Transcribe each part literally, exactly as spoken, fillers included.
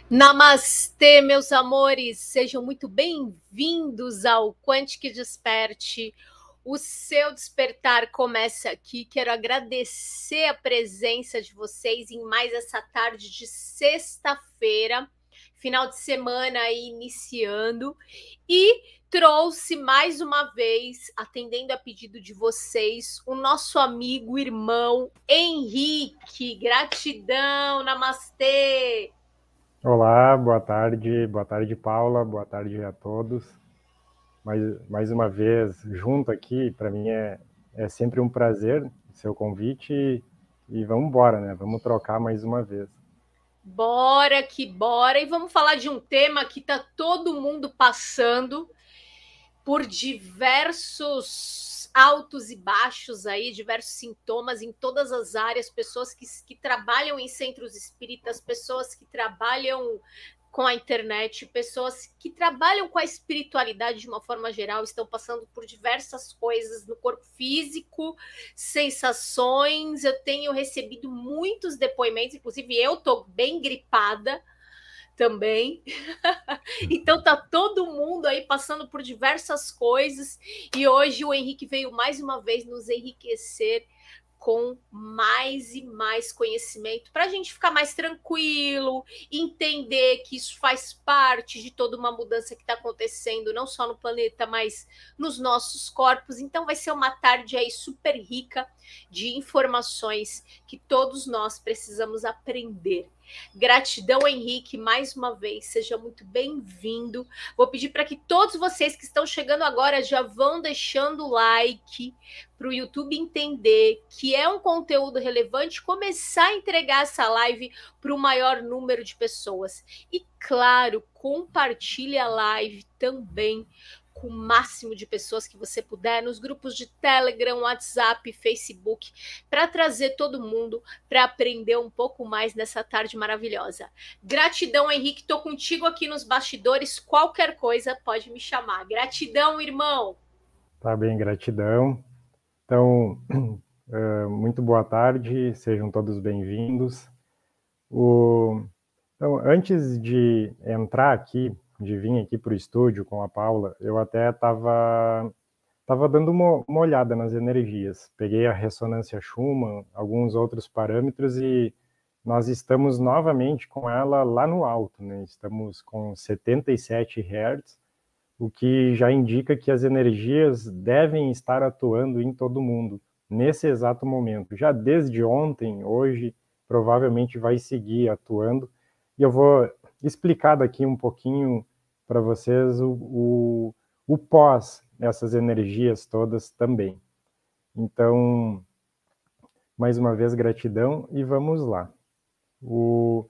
Namastê, meus amores, sejam muito bem-vindos ao Quantic Desperte. O seu despertar começa aqui. Quero agradecer a presença de vocês em mais essa tarde de sexta-feira, final de semana aí iniciando, e trouxe mais uma vez, atendendo a pedido de vocês, o nosso amigo, irmão Henrique. Gratidão, namastê! Olá, boa tarde, boa tarde, Paula, boa tarde a todos. Mais, mais uma vez junto aqui, para mim é, é sempre um prazer seu convite e, e vamos embora, né? Vamos trocar mais uma vez. Bora que bora! E vamos falar de um tema que está todo mundo passando por diversos altos e baixos aí, diversos sintomas em todas as áreas, pessoas que, que trabalham em centros espíritas, pessoas que trabalham com a internet, pessoas que trabalham com a espiritualidade de uma forma geral, estão passando por diversas coisas no corpo físico, sensações. Eu tenho recebido muitos depoimentos, inclusive eu estou bem gripada também. Então tá todo mundo aí passando por diversas coisas, e hoje o Henrique veio mais uma vez nos enriquecer com mais e mais conhecimento, para a gente ficar mais tranquilo, entender que isso faz parte de toda uma mudança que está acontecendo, não só no planeta, mas nos nossos corpos. Então vai ser uma tarde aí super rica de informações que todos nós precisamos aprender. Gratidão, Henrique, mais uma vez, seja muito bem-vindo. Vou pedir para que todos vocês que estão chegando agora já vão deixando o like, para o YouTube entender que é um conteúdo relevante, começar a entregar essa live para o maior número de pessoas. E, claro, compartilhe a live também com o máximo de pessoas que você puder, nos grupos de Telegram, WhatsApp, Facebook, para trazer todo mundo para aprender um pouco mais nessa tarde maravilhosa. Gratidão, Henrique, estou contigo aqui nos bastidores, qualquer coisa pode me chamar. Gratidão, irmão! Tá bem, gratidão. Então, uh, muito boa tarde, sejam todos bem-vindos. O... Então, antes de entrar aqui, de vir aqui para o estúdio com a Paula, eu até estava tava dando uma, uma olhada nas energias. Peguei a ressonância Schumann, alguns outros parâmetros, e nós estamos novamente com ela lá no alto, né? Estamos com setenta e sete hertz, o que já indica que as energias devem estar atuando em todo mundo, nesse exato momento. Já desde ontem, hoje, provavelmente vai seguir atuando, e eu vou explicar daqui um pouquinho para vocês o, o, o pós essas energias todas também. Então, mais uma vez, gratidão, e vamos lá. O,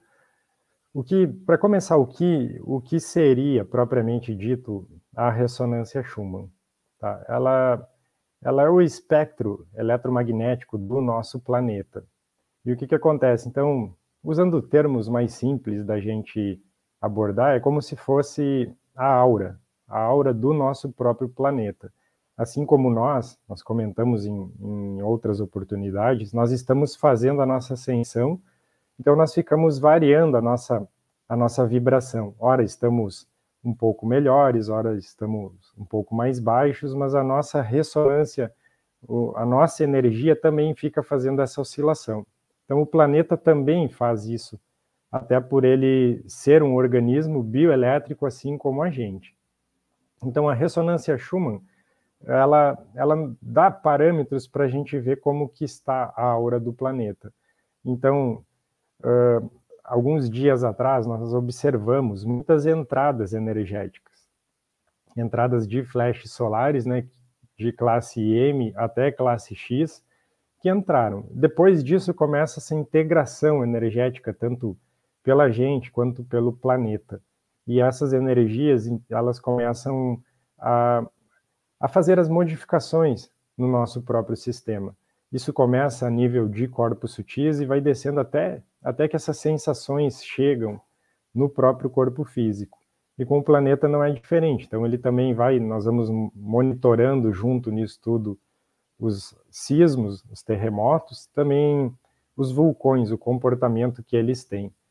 o que, para começar, o que, o que seria, propriamente dito, a ressonância Schumann? Tá? Ela, ela é o espectro eletromagnético do nosso planeta. E o que, que acontece? Então, usando termos mais simples da gente abordar, é como se fosse a aura, a aura do nosso próprio planeta. Assim como nós, nós comentamos em, em outras oportunidades, nós estamos fazendo a nossa ascensão, então nós ficamos variando a nossa, a nossa vibração. Ora estamos um pouco melhores, ora estamos um pouco mais baixos, mas a nossa ressonância, a nossa energia também fica fazendo essa oscilação. Então o planeta também faz isso, até por ele ser um organismo bioelétrico assim como a gente. Então a ressonância Schumann, ela, ela dá parâmetros para a gente ver como que está a aura do planeta. Então, uh, alguns dias atrás, nós observamos muitas entradas energéticas, entradas de flashes solares, né, de classe M até classe X, que entraram. Depois disso começa essa integração energética, tanto pela gente quanto pelo planeta. E essas energias, elas começam a, a fazer as modificações no nosso próprio sistema. Isso começa a nível de corpos sutis e vai descendo até, até que essas sensações chegam no próprio corpo físico. E com o planeta não é diferente. Então ele também vai, nós vamos monitorando junto nisso tudo os sismos, os terremotos, também os vulcões, o comportamento que eles têm.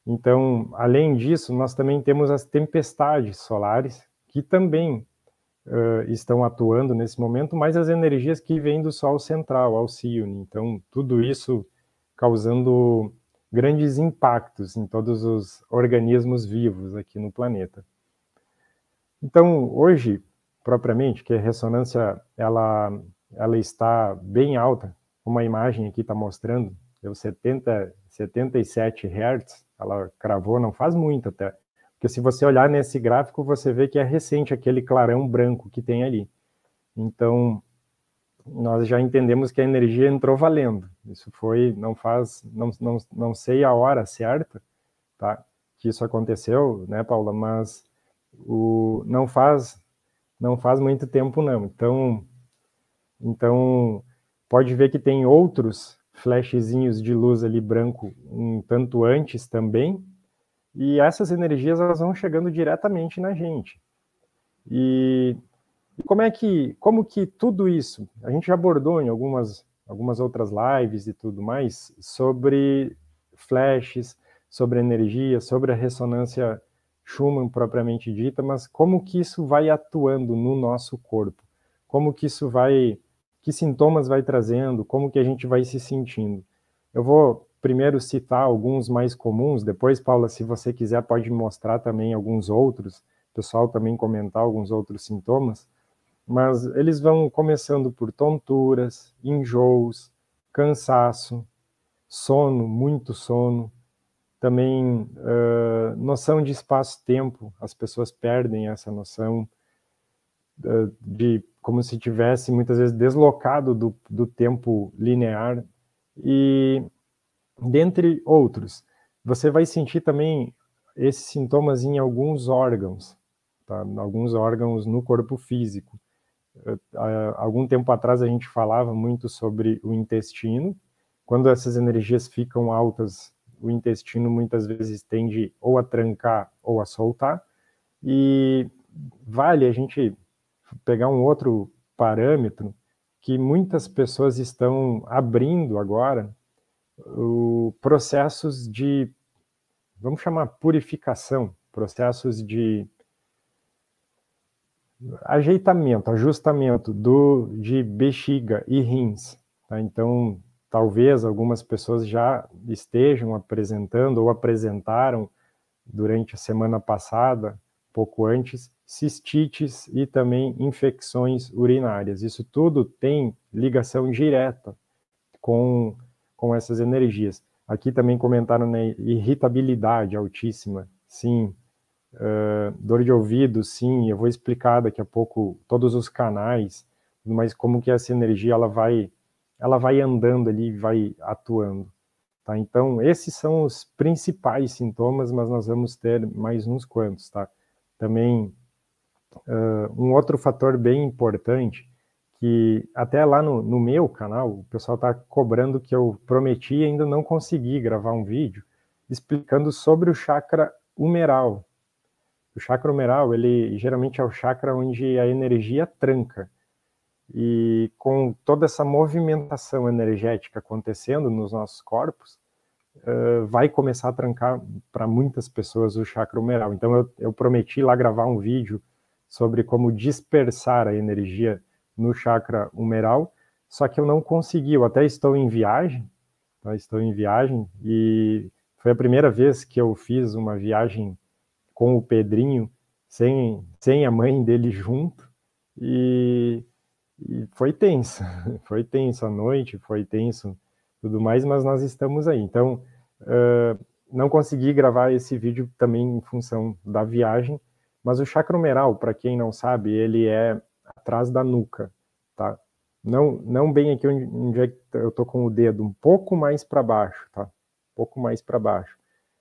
Então, além disso, nós também temos as tempestades solares, que também uh, estão atuando nesse momento, mas as energias que vêm do Sol central, Alcione. Então, tudo isso causando grandes impactos em todos os organismos vivos aqui no planeta. Então, hoje, propriamente, que a ressonância ela, ela está bem alta, como a imagem aqui está mostrando, deu setenta, setenta e sete hertz, ela cravou, não faz muito até. Porque se você olhar nesse gráfico, você vê que é recente aquele clarão branco que tem ali. Então, nós já entendemos que a energia entrou valendo. Isso foi, não faz, não, não, não sei a hora certa, tá, que isso aconteceu, né, Paula, mas o, não faz, não faz muito tempo não. Então, então, pode ver que tem outros flashzinhos de luz ali branco um tanto antes também, e essas energias elas vão chegando diretamente na gente. E, e como é que, como que tudo isso, a gente já abordou em algumas, algumas outras lives e tudo mais, sobre flashes, sobre energia, sobre a ressonância Schumann propriamente dita, mas como que isso vai atuando no nosso corpo? Como que isso vai, que sintomas vai trazendo, como que a gente vai se sentindo? Eu vou primeiro citar alguns mais comuns, depois, Paula, se você quiser, pode mostrar também alguns outros, o pessoal também comentar alguns outros sintomas, mas eles vão começando por tonturas, enjoos, cansaço, sono, muito sono, também uh, noção de espaço-tempo, as pessoas perdem essa noção uh, de como se tivesse muitas vezes deslocado do, do tempo linear, e dentre outros, você vai sentir também esses sintomas em alguns órgãos, tá? Alguns órgãos no corpo físico. Uh, uh, algum tempo atrás a gente falava muito sobre o intestino, quando essas energias ficam altas, o intestino muitas vezes tende ou a trancar ou a soltar, e vale a gente pegar um outro parâmetro que muitas pessoas estão abrindo agora, o processos de, vamos chamar purificação, processos de ajeitamento, ajustamento do, de bexiga e rins, tá? Então, talvez algumas pessoas já estejam apresentando ou apresentaram durante a semana passada, pouco antes, cistites e também infecções urinárias. Isso tudo tem ligação direta com, com essas energias. Aqui também comentaram na irritabilidade altíssima, sim. Uh, dor de ouvido, sim, eu vou explicar daqui a pouco todos os canais, mas como que essa energia ela vai, ela vai andando ali, vai atuando. Tá? Então, esses são os principais sintomas, mas nós vamos ter mais uns quantos, tá? Também, uh, um outro fator bem importante, que até lá no, no meu canal, o pessoal está cobrando que eu prometi e ainda não consegui gravar um vídeo explicando sobre o chakra humeral. O chakra humeral, ele geralmente é o chakra onde a energia tranca. E com toda essa movimentação energética acontecendo nos nossos corpos, uh, vai começar a trancar para muitas pessoas o chakra humeral. Então eu, eu prometi lá gravar um vídeo sobre como dispersar a energia no chakra humeral, só que eu não consegui, eu até estou em viagem, tá? Estou em viagem, e foi a primeira vez que eu fiz uma viagem com o Pedrinho, sem, sem a mãe dele junto, e, e foi tenso, foi tenso a noite, foi tenso tudo mais, mas nós estamos aí. Então, uh, não consegui gravar esse vídeo também em função da viagem, mas o chakra humeral, para quem não sabe, ele é atrás da nuca, tá? Não, não bem aqui onde, onde é que eu tô com o dedo, um pouco mais para baixo, tá? Um pouco mais para baixo.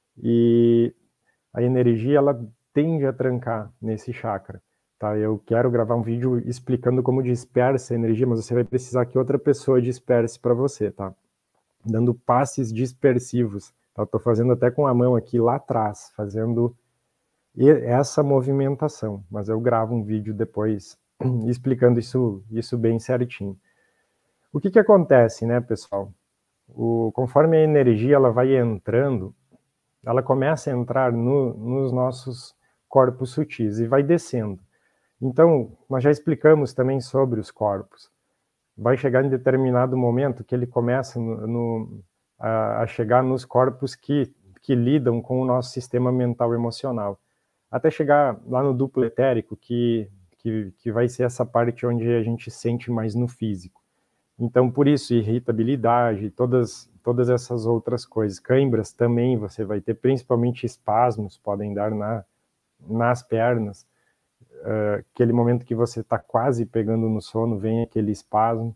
E a energia, ela tende a trancar nesse chakra, tá? Eu quero gravar um vídeo explicando como dispersa a energia, mas você vai precisar que outra pessoa disperse para você, tá? Dando passes dispersivos, tá? Eu tô fazendo até com a mão aqui lá atrás, fazendo essa movimentação, mas eu gravo um vídeo depois explicando isso, isso bem certinho. O que que acontece, né, pessoal? O, conforme a energia ela vai entrando, ela começa a entrar no, nos nossos corpos sutis e vai descendo. Então, nós já explicamos também sobre os corpos. Vai chegar em determinado momento que ele começa no, no, a, a chegar nos corpos que, que lidam com o nosso sistema mental e emocional. Até chegar lá no duplo etérico, que, que, que vai ser essa parte onde a gente sente mais no físico. Então, por isso, irritabilidade, todas, todas essas outras coisas. Cãibras também você vai ter, principalmente espasmos, podem dar na, nas pernas. Uh, aquele momento que você está quase pegando no sono, vem aquele espasmo.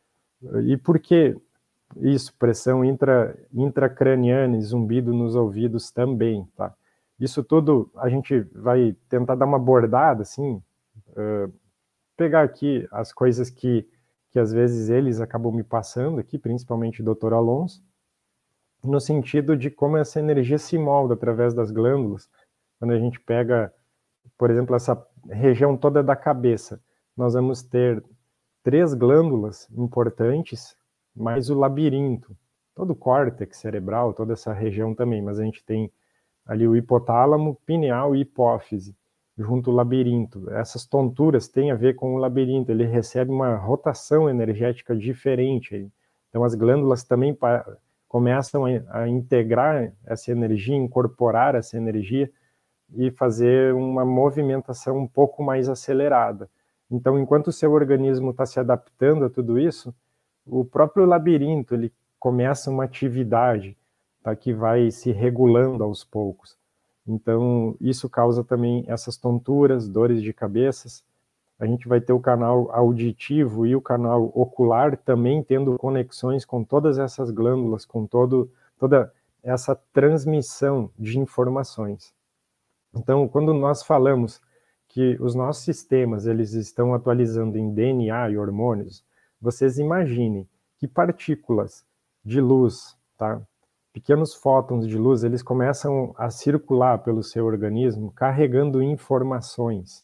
E por que isso? Pressão intra, intracraniana e zumbido nos ouvidos também, tá? Isso tudo a gente vai tentar dar uma abordada, assim, uh, pegar aqui as coisas que, que às vezes eles acabam me passando aqui, principalmente o doutor Alonso, no sentido de como essa energia se molda através das glândulas. Quando a gente pega, por exemplo, essa região toda da cabeça, nós vamos ter três glândulas importantes, mais o labirinto, todo o córtex cerebral, toda essa região também, mas a gente tem ali o hipotálamo, pineal e hipófise, junto ao labirinto. Essas tonturas têm a ver com o labirinto, ele recebe uma rotação energética diferente. Então as glândulas também começam a integrar essa energia, incorporar essa energia e fazer uma movimentação um pouco mais acelerada. Então, enquanto o seu organismo está se adaptando a tudo isso, o próprio labirinto ele começa uma atividade, tá, que vai se regulando aos poucos. Então, isso causa também essas tonturas, dores de cabeças. A gente vai ter o canal auditivo e o canal ocular também tendo conexões com todas essas glândulas, com todo, toda essa transmissão de informações. Então, quando nós falamos que os nossos sistemas eles estão atualizando em D N A e hormônios, vocês imaginem que partículas de luz, tá? Pequenos fótons de luz, eles começam a circular pelo seu organismo carregando informações.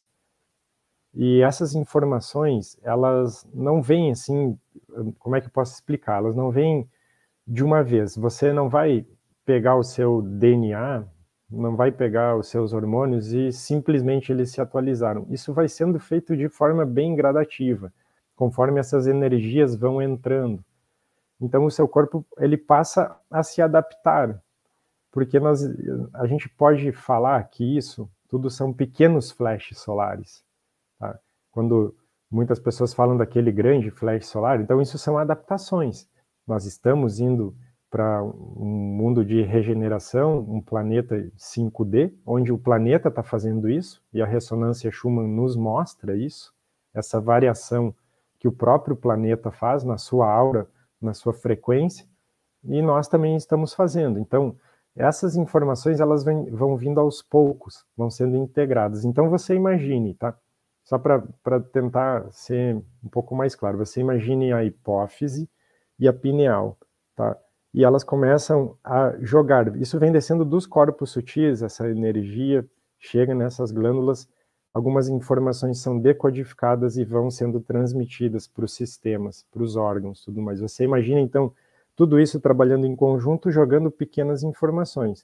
E essas informações, elas não vêm assim, como é que eu posso explicar? Elas não vêm de uma vez. Você não vai pegar o seu D N A, não vai pegar os seus hormônios e simplesmente eles se atualizaram. Isso vai sendo feito de forma bem gradativa, conforme essas energias vão entrando. Então o seu corpo ele passa a se adaptar, porque nós, a gente pode falar que isso tudo são pequenos flashes solares. Tá? Quando muitas pessoas falam daquele grande flash solar, então isso são adaptações. Nós estamos indo para um mundo de regeneração, um planeta cinco D, onde o planeta está fazendo isso, e a ressonância Schumann nos mostra isso, essa variação que o próprio planeta faz na sua aura, na sua frequência, e nós também estamos fazendo. Então, essas informações elas vem, vão vindo aos poucos, vão sendo integradas. Então, você imagine, tá? Só para tentar ser um pouco mais claro, você imagine a hipófise e a pineal, tá? E elas começam a jogar, isso vem descendo dos corpos sutis, essa energia chega nessas glândulas, algumas informações são decodificadas e vão sendo transmitidas para os sistemas, para os órgãos, tudo mais. Você imagina, então, tudo isso trabalhando em conjunto, jogando pequenas informações.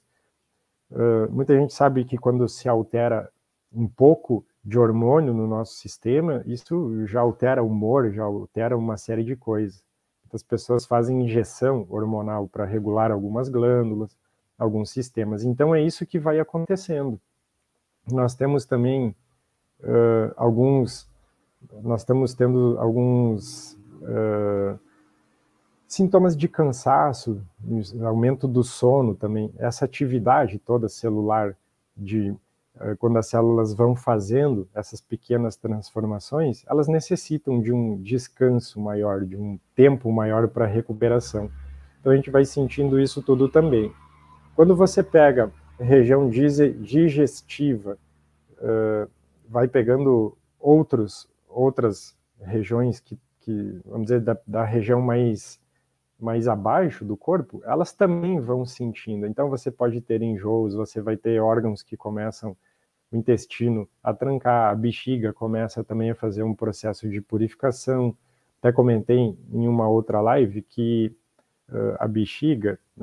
Uh, muita gente sabe que quando se altera um pouco de hormônio no nosso sistema, isso já altera o humor, já altera uma série de coisas. As pessoas fazem injeção hormonal para regular algumas glândulas, alguns sistemas. Então é isso que vai acontecendo. Nós temos também uh, alguns, nós estamos tendo alguns uh, sintomas de cansaço, aumento do sono também, essa atividade toda celular de quando as células vão fazendo essas pequenas transformações, elas necessitam de um descanso maior, de um tempo maior para recuperação. Então a gente vai sentindo isso tudo também. Quando você pega a região digestiva, uh, vai pegando outros, outras regiões que, que vamos dizer, da, da região mais, mais abaixo do corpo, elas também vão sentindo. Então você pode ter enjoos, você vai ter órgãos que começam, o intestino a trancar, a bexiga começa também a fazer um processo de purificação. Até comentei em uma outra live que uh, a bexiga, né,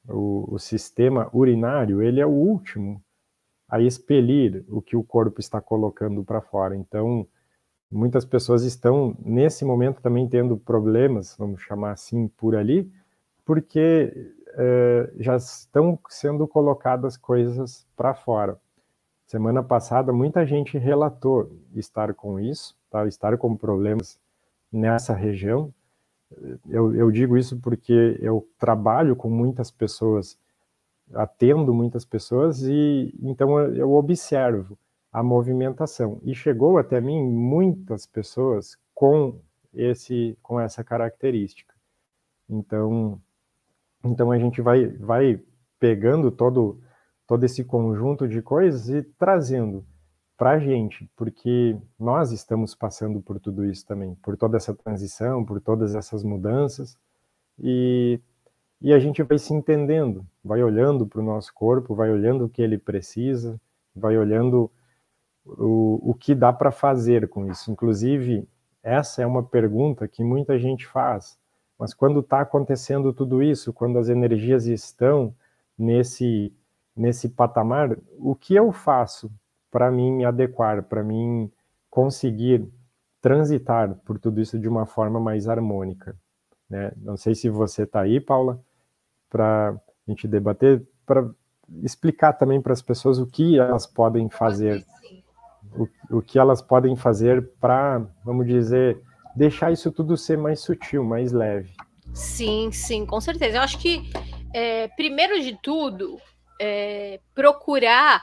o, o sistema urinário, ele é o último a expelir o que o corpo está colocando para fora. Então, muitas pessoas estão, nesse momento, também tendo problemas, vamos chamar assim, por ali, porque eh, já estão sendo colocadas coisas para fora. Semana passada, muita gente relatou estar com isso, tá? Estar com problemas nessa região. Eu, eu digo isso porque eu trabalho com muitas pessoas, atendo muitas pessoas, e então eu observo a movimentação. E chegou até mim muitas pessoas com, esse, com essa característica. Então, então a gente vai, vai pegando todo, todo esse conjunto de coisas e trazendo para a gente, porque nós estamos passando por tudo isso também, por toda essa transição, por todas essas mudanças, e, e a gente vai se entendendo, vai olhando para o nosso corpo, vai olhando o que ele precisa, vai olhando o, o que dá para fazer com isso. Inclusive, essa é uma pergunta que muita gente faz, mas quando está acontecendo tudo isso, quando as energias estão nesse, nesse patamar, o que eu faço para mim me adequar, para mim conseguir transitar por tudo isso de uma forma mais harmônica, né? Não sei se você está aí, Paula, para a gente debater, para explicar também para as pessoas o que elas podem fazer, o, o que elas podem fazer para, vamos dizer, deixar isso tudo ser mais sutil, mais leve. Sim, sim, com certeza. Eu acho que, é, primeiro de tudo, é, procurar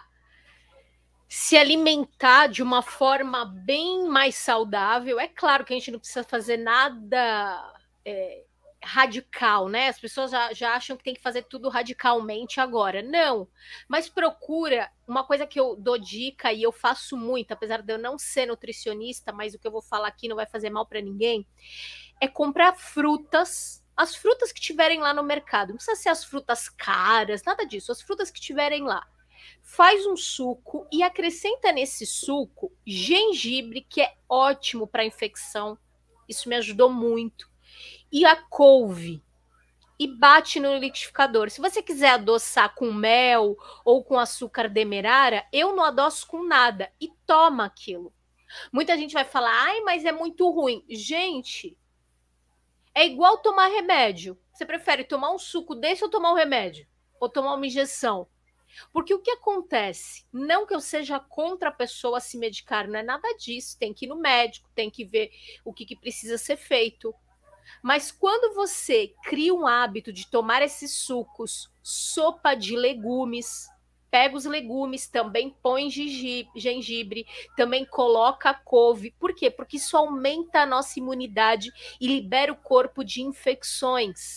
se alimentar de uma forma bem mais saudável. É claro que a gente não precisa fazer nada é, radical, né? As pessoas já, já acham que tem que fazer tudo radicalmente agora. Não, mas procura uma coisa que eu dou dica e eu faço muito, apesar de eu não ser nutricionista, mas o que eu vou falar aqui não vai fazer mal para ninguém, é comprar frutas, as frutas que tiverem lá no mercado. Não precisa ser as frutas caras, nada disso, as frutas que tiverem lá. Faz um suco e acrescenta nesse suco gengibre, que é ótimo para infecção. Isso me ajudou muito. E a couve. E bate no liquidificador. Se você quiser adoçar com mel ou com açúcar demerara, eu não adoço com nada. E toma aquilo. Muita gente vai falar, ai, mas é muito ruim. Gente, é igual tomar remédio. Você prefere tomar um suco desse ou tomar um remédio? Ou tomar uma injeção? Porque o que acontece? Não que eu seja contra a pessoa se medicar, não é nada disso. Tem que ir no médico, tem que ver o que, que precisa ser feito. Mas quando você cria um hábito de tomar esses sucos, sopa de legumes, pega os legumes, também põe gengibre, também coloca couve. Por quê? Porque isso aumenta a nossa imunidade e libera o corpo de infecções.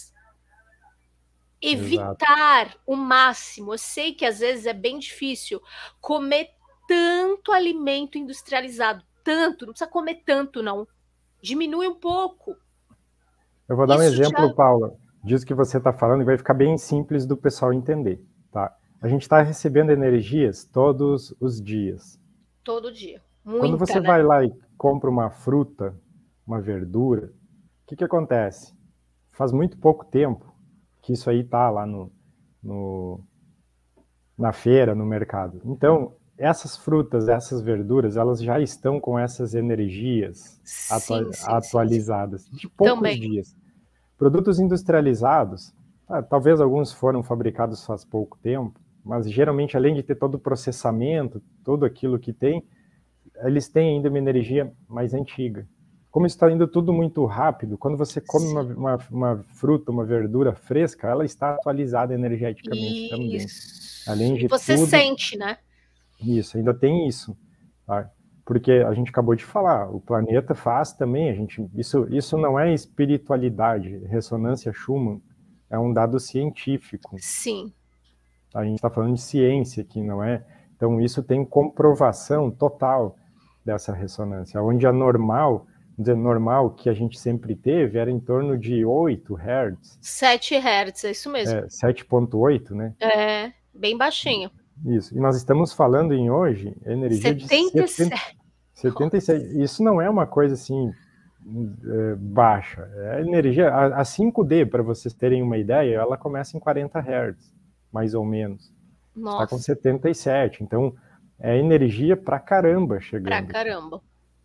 Evitar Exato. O máximo. Eu sei que às vezes é bem difícil comer tanto alimento industrializado, tanto, não precisa comer tanto não, diminui um pouco. Eu vou dar Isso um exemplo, já... Paula, disso que você está falando, e vai ficar bem simples do pessoal entender, tá? A gente está recebendo energias todos os dias. Todo dia. Muita, Quando você né? vai lá e compra uma fruta, uma verdura, o que que acontece? Faz muito pouco tempo que isso aí está lá no, no, na feira, no mercado. Então, essas frutas, essas verduras, elas já estão com essas energias sim, atua sim, atualizadas, sim, sim. de poucos Também. dias. Produtos industrializados, ah, talvez alguns foram fabricados faz pouco tempo, mas geralmente, além de ter todo o processamento, tudo aquilo que tem, eles têm ainda uma energia mais antiga. Como está indo tudo muito rápido, quando você come uma, uma, uma fruta, uma verdura fresca, ela está atualizada energeticamente isso. Também. Além de e você tudo, sente, né? Isso, ainda tem isso. Tá? Porque a gente acabou de falar, o planeta faz também, a gente, isso, isso não é espiritualidade, ressonância Schumann é um dado científico. Sim. A gente está falando de ciência aqui, não é? Então isso tem comprovação total dessa ressonância, onde a normal... dizer, normal que a gente sempre teve era em torno de oito hertz. sete hertz, é isso mesmo. É, sete ponto oito, né? É, bem baixinho. Isso. E nós estamos falando em hoje energia setenta e sete. de setenta, setenta e sete. Isso não é uma coisa assim é, baixa. A energia, a, a cinco D, para vocês terem uma ideia, ela começa em quarenta hertz, mais ou menos. Está com setenta e sete, então é energia pra caramba chegando. Pra caramba.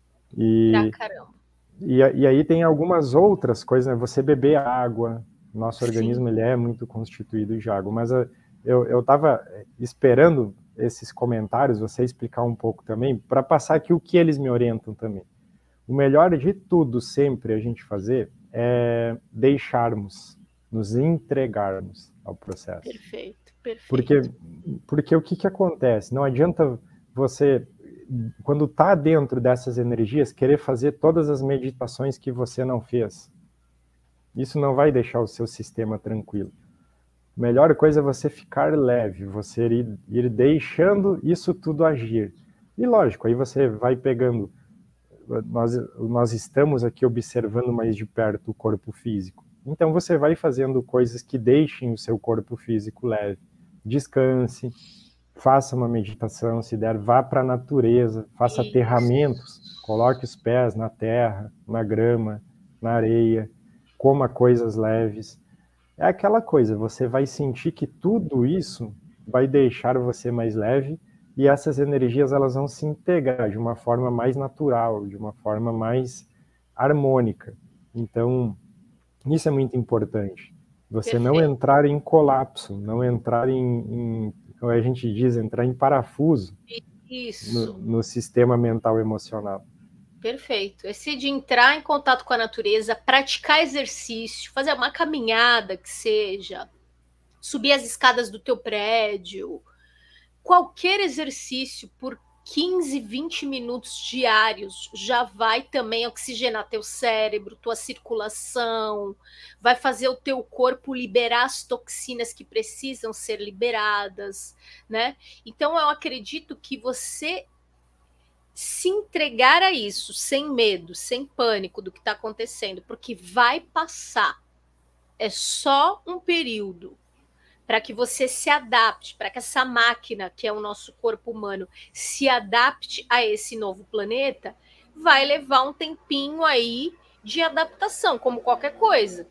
E, pra caramba. E, e aí tem algumas outras coisas, né? Você beber água, nosso organismo ele é muito constituído de água, mas eu estava esperando esses comentários, você explicar um pouco também, para passar aqui o que eles me orientam também. O melhor de tudo sempre a gente fazer é deixarmos, nos entregarmos ao processo. Perfeito, perfeito. Porque, porque o que, que acontece? Não adianta você, quando está dentro dessas energias, querer fazer todas as meditações que você não fez. Isso não vai deixar o seu sistema tranquilo. A melhor coisa é você ficar leve, você ir, ir deixando isso tudo agir. E lógico, aí você vai pegando... Nós, nós estamos aqui observando mais de perto o corpo físico. Então você vai fazendo coisas que deixem o seu corpo físico leve. Descanse, faça uma meditação, se der, vá para a natureza, faça Isso. aterramentos, coloque os pés na terra, na grama, na areia, coma coisas leves. É aquela coisa, você vai sentir que tudo isso vai deixar você mais leve e essas energias elas vão se integrar de uma forma mais natural, de uma forma mais harmônica. Então, isso é muito importante. Você Perfeito. Não entrar em colapso, não entrar em, em, como a gente diz, entrar em parafuso Isso. No, no sistema mental emocional. Perfeito. Esse de entrar em contato com a natureza, praticar exercício, fazer uma caminhada que seja, subir as escadas do teu prédio, qualquer exercício por quinze, vinte minutos diários já vai também oxigenar teu cérebro, tua circulação, vai fazer o teu corpo liberar as toxinas que precisam ser liberadas, né? Então eu acredito que você se entregar a isso, sem medo, sem pânico do que está acontecendo, porque vai passar. É só um período para que você se adapte, para que essa máquina, que é o nosso corpo humano, se adapte a esse novo planeta, vai levar um tempinho aí de adaptação, como qualquer coisa.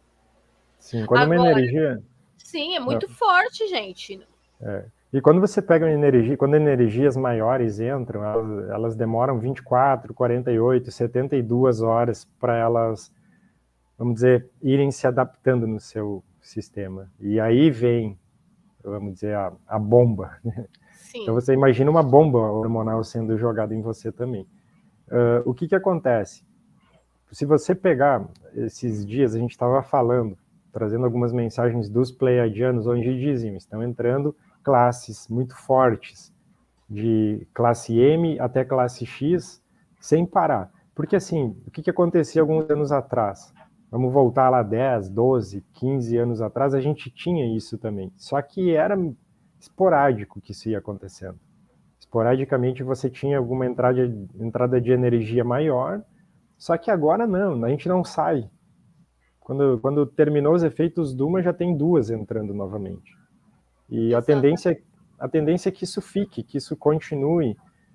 Sim, quando Agora, uma energia... Sim, é muito Não. forte, gente. É. E quando você pega uma energia, quando energias maiores entram, elas, elas demoram vinte e quatro, quarenta e oito, setenta e duas horas para elas, vamos dizer, irem se adaptando no seu sistema. E aí vem, vamos dizer, a, a bomba. Sim. Então você imagina uma bomba hormonal sendo jogada em você também. Uh, o que que acontece? Se você pegar esses dias, a gente estava falando, trazendo algumas mensagens dos pleiadianos, onde diziam, estão entrando classes muito fortes, de classe M até classe X, sem parar. Porque assim, o que que acontecia alguns anos atrás? Vamos voltar lá dez, doze, quinze anos atrás, a gente tinha isso também. Só que era esporádico que isso ia acontecendo. Esporadicamente você tinha alguma entrada, entrada de energia maior, só que agora não, a gente não sai. Quando, quando terminou os efeitos Duma, já tem duas entrando novamente. E a tendência, a tendência é que isso fique, que isso continue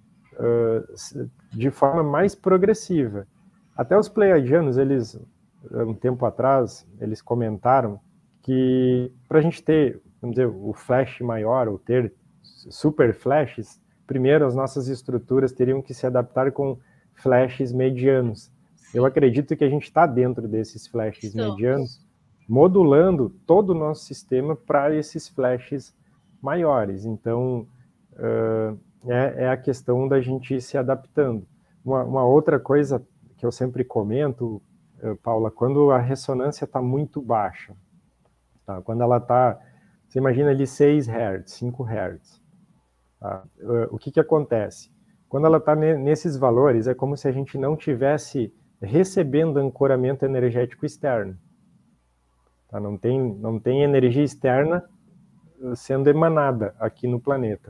uh, de forma mais progressiva. Até os pleiadianos, eles... um tempo atrás, eles comentaram que para a gente ter, vamos dizer, o flash maior, ou ter super flashes, primeiro as nossas estruturas teriam que se adaptar com flashes medianos. Eu acredito que a gente está dentro desses flashes Estou. medianos, modulando todo o nosso sistema para esses flashes maiores. Então, uh, é, é a questão da gente ir se adaptando. Uma, uma outra coisa que eu sempre comento, Paula, quando a ressonância está muito baixa, tá? Quando ela está, você imagina ali seis hertz, cinco hertz, tá? O que que acontece? Quando ela está nesses valores, é como se a gente não tivesse recebendo ancoramento energético externo, tá? Não tem, não tem energia externa sendo emanada aqui no planeta.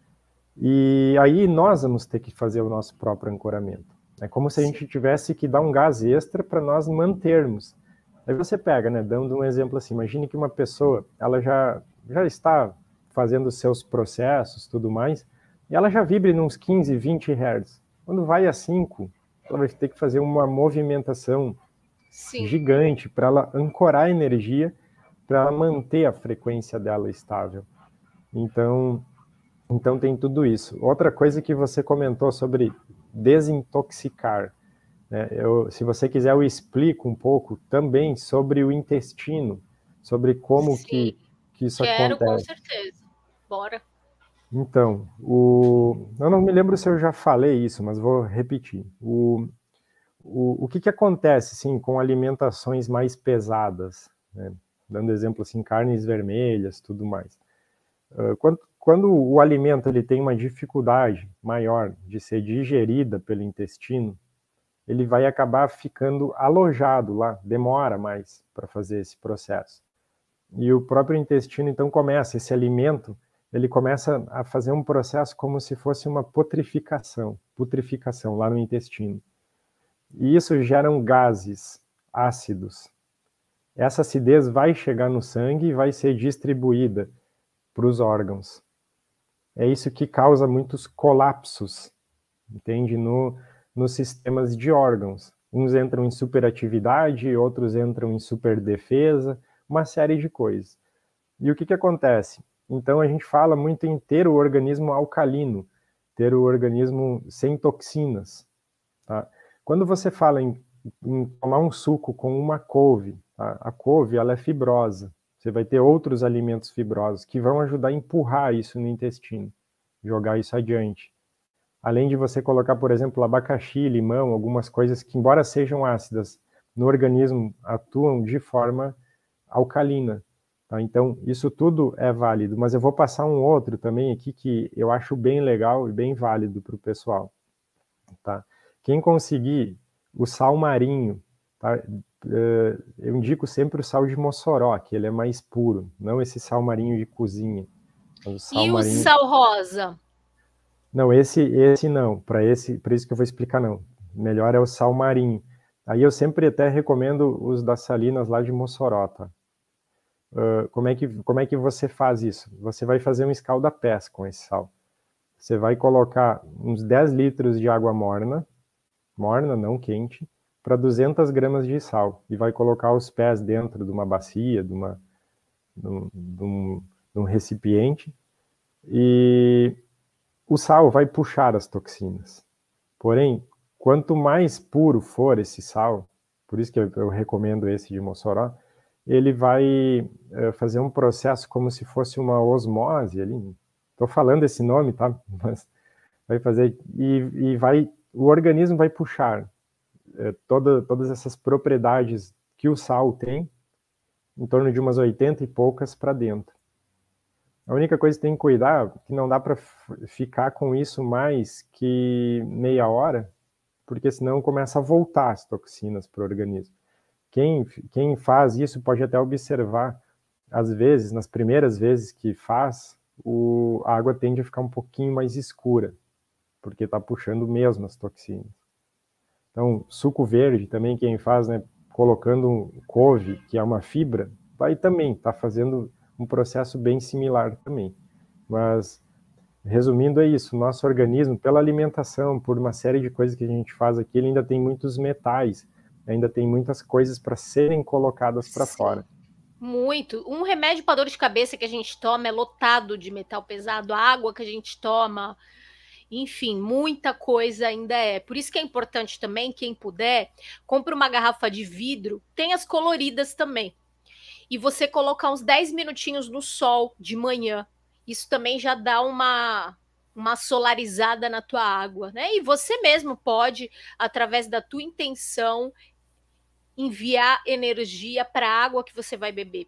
E aí nós vamos ter que fazer o nosso próprio ancoramento. É como se a gente tivesse que dar um gás extra para nós mantermos. Aí você pega, né, dando um exemplo assim, imagine que uma pessoa, ela já, já está fazendo os seus processos, tudo mais, e ela já vibra nos quinze, vinte hertz. Quando vai a cinco, ela vai ter que fazer uma movimentação Sim. gigante para ela ancorar a energia, para ela manter a frequência dela estável. Então, então tem tudo isso. Outra coisa que você comentou sobre desintoxicar, né? Eu, se você quiser, eu explico um pouco também sobre o intestino, sobre como que, que isso Quero, acontece. com certeza. Bora. Então, o, eu não me lembro se eu já falei isso, mas vou repetir. O, o, o que, que acontece, sim, com alimentações mais pesadas, né? Dando exemplo, assim, carnes vermelhas, tudo mais. Uh, quando, quando o alimento ele tem uma dificuldade maior de ser digerida pelo intestino, ele vai acabar ficando alojado lá, demora mais para fazer esse processo. E o próprio intestino, então, começa, esse alimento, ele começa a fazer um processo como se fosse uma putrificação, putrificação lá no intestino. E isso gera gases ácidos. Essa acidez vai chegar no sangue e vai ser distribuída para os órgãos. É isso que causa muitos colapsos, entende? No, nos sistemas de órgãos. Uns entram em superatividade, outros entram em superdefesa, uma série de coisas. E o que, que acontece? Então a gente fala muito em ter o organismo alcalino, ter o organismo sem toxinas. Tá? Quando você fala em, em tomar um suco com uma couve, tá? A couve ela é fibrosa. Você vai ter outros alimentos fibrosos que vão ajudar a empurrar isso no intestino, jogar isso adiante. Além de você colocar, por exemplo, abacaxi, limão, algumas coisas que, embora sejam ácidas, no organismo atuam de forma alcalina. Tá? Então, isso tudo é válido, mas eu vou passar um outro também aqui que eu acho bem legal e bem válido para o pessoal. Tá? Quem conseguir o sal marinho, tá? Eu indico sempre o sal de Mossoró, que ele é mais puro, não esse sal marinho de cozinha. O sal e marinho... o sal rosa? Não, esse, esse não, para esse, para isso que eu vou explicar não. Melhor é o sal marinho. Aí eu sempre até recomendo os das salinas lá de Mossoró, tá? Uh, como, é que, como é que você faz isso? Você vai fazer um escalda-pés com esse sal. Você vai colocar uns dez litros de água morna, morna, não quente, para duzentas gramas de sal. E vai colocar os pés dentro de uma bacia, de, uma, de, um, de, um, de um recipiente. E o sal vai puxar as toxinas. Porém, quanto mais puro for esse sal, por isso que eu, eu recomendo esse de Mossoró, ele vai uh, fazer um processo como se fosse uma osmose ali. Estou falando esse nome, tá? Mas vai fazer e, e vai, o organismo vai puxar uh, toda, todas essas propriedades que o sal tem, em torno de umas oitenta e poucas para dentro. A única coisa que tem que cuidar é que não dá para ficar com isso mais que meia hora, porque senão começa a voltar as toxinas para o organismo. Quem, quem faz isso pode até observar, às vezes, nas primeiras vezes que faz, o, a água tende a ficar um pouquinho mais escura, porque está puxando mesmo as toxinas. Então, suco verde também, quem faz, né, colocando couve, que é uma fibra, vai também estar tá fazendo um processo bem similar também. Mas, resumindo, é isso. Nosso organismo, pela alimentação, por uma série de coisas que a gente faz aqui, ele ainda tem muitos metais, ainda tem muitas coisas para serem colocadas para fora. Muito. Um remédio para dor de cabeça que a gente toma é lotado de metal pesado, a água que a gente toma, enfim, muita coisa ainda é. Por isso que é importante também, quem puder, compre uma garrafa de vidro, tem as coloridas também. E você colocar uns dez minutinhos no sol de manhã. Isso também já dá uma, uma solarizada na tua água, né? E você mesmo pode, através da tua intenção, enviar energia para a água que você vai beber.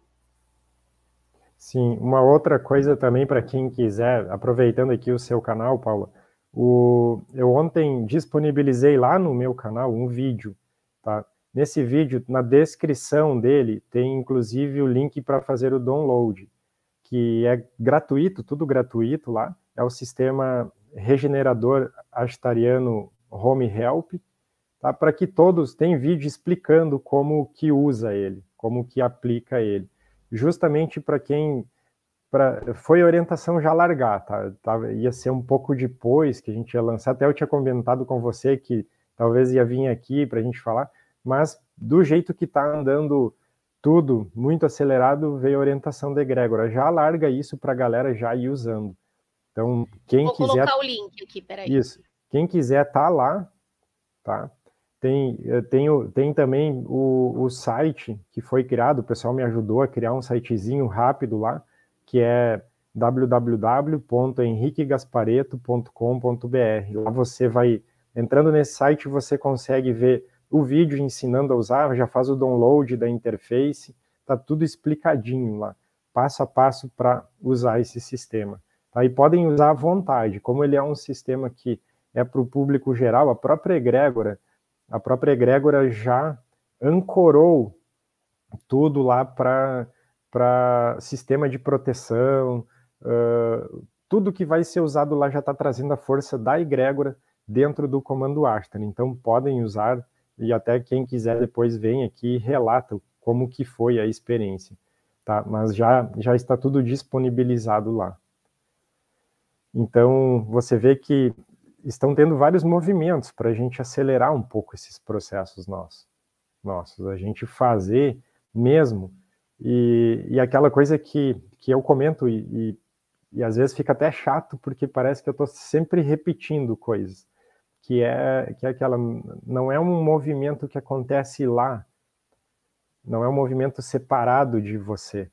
Sim, uma outra coisa também para quem quiser, aproveitando aqui o seu canal, Paula, o, eu ontem disponibilizei lá no meu canal um vídeo, tá? Nesse vídeo, na descrição dele, tem inclusive o link para fazer o download, que é gratuito, tudo gratuito lá, é o sistema regenerador Ashtariano Home Help, tá? Para que todos, tem vídeo explicando como que usa ele, como que aplica ele. Justamente para quem, pra, foi orientação já largar, tá? Tava, ia ser um pouco depois que a gente ia lançar, até eu tinha comentado com você que talvez ia vir aqui para a gente falar, mas do jeito que está andando tudo muito acelerado, veio a orientação da egrégora. Já larga isso para a galera já ir usando. Então, quem Vou quiser... colocar o link aqui, peraí. Isso. Quem quiser tá lá, tá? Tem, tem, tem também o, o site que foi criado, o pessoal me ajudou a criar um sitezinho rápido lá, que é w w w ponto henrique gasparetto ponto com ponto b r. Lá você vai, entrando nesse site, você consegue ver o vídeo ensinando a usar, já faz o download da interface, tá tudo explicadinho lá, passo a passo para usar esse sistema. Tá? E podem usar à vontade, como ele é um sistema que é para o público geral, a própria egrégora, a própria egrégora já ancorou tudo lá para para sistema de proteção, uh, tudo que vai ser usado lá já está trazendo a força da egrégora dentro do comando Ashtar. Então podem usar, e até quem quiser depois vem aqui e relata como que foi a experiência. Tá? Mas já, já está tudo disponibilizado lá. Então você vê que estão tendo vários movimentos para a gente acelerar um pouco esses processos nossos, nossos a gente fazer mesmo, e, e aquela coisa que, que eu comento, e, e, e às vezes fica até chato, porque parece que eu estou sempre repetindo coisas, que é, que é aquela, não é um movimento que acontece lá, não é um movimento separado de você.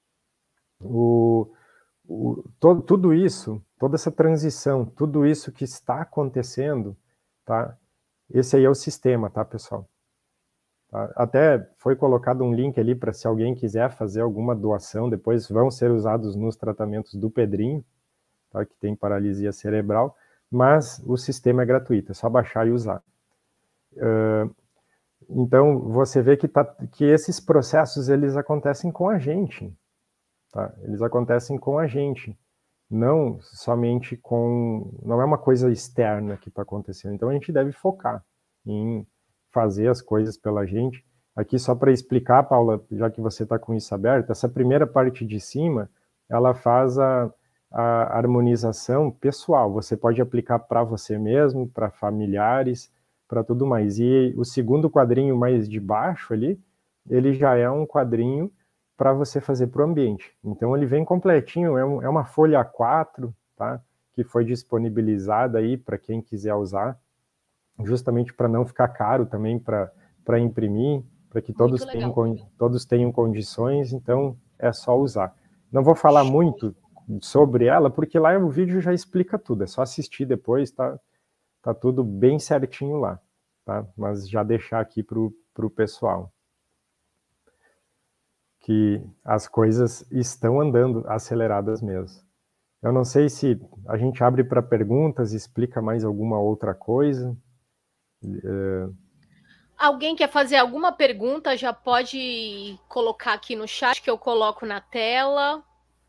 O, o, todo, tudo isso, toda essa transição, tudo isso que está acontecendo, tá? Esse aí é o sistema, tá, pessoal? Tá? Até foi colocado um link ali para se alguém quiser fazer alguma doação, depois vão ser usados nos tratamentos do Pedrinho, tá? Que tem paralisia cerebral, mas o sistema é gratuito, é só baixar e usar. Uh, então, você vê que, tá, que esses processos, eles acontecem com a gente, tá? Eles acontecem com a gente, não somente com... Não é uma coisa externa que está acontecendo. Então, a gente deve focar em fazer as coisas pela gente. Aqui, só para explicar, Paula, já que você está com isso aberto, essa primeira parte de cima, ela faz a, a harmonização pessoal. Você pode aplicar para você mesmo, para familiares, para tudo mais. E o segundo quadrinho mais de baixo ali, ele já é um quadrinho para você fazer para o ambiente. Então ele vem completinho, é, um, é uma folha A quatro, tá? Que foi disponibilizada aí para quem quiser usar, justamente para não ficar caro também para imprimir, para que todos tenham, todos tenham condições, então é só usar. Não vou falar muito sobre ela, porque lá o vídeo já explica tudo, é só assistir depois, tá? Tá tudo bem certinho lá, tá? Mas já deixar aqui para o pessoal que as coisas estão andando aceleradas mesmo. Eu não sei se a gente abre para perguntas, explica mais alguma outra coisa. É... Alguém quer fazer alguma pergunta, já pode colocar aqui no chat, que eu coloco na tela.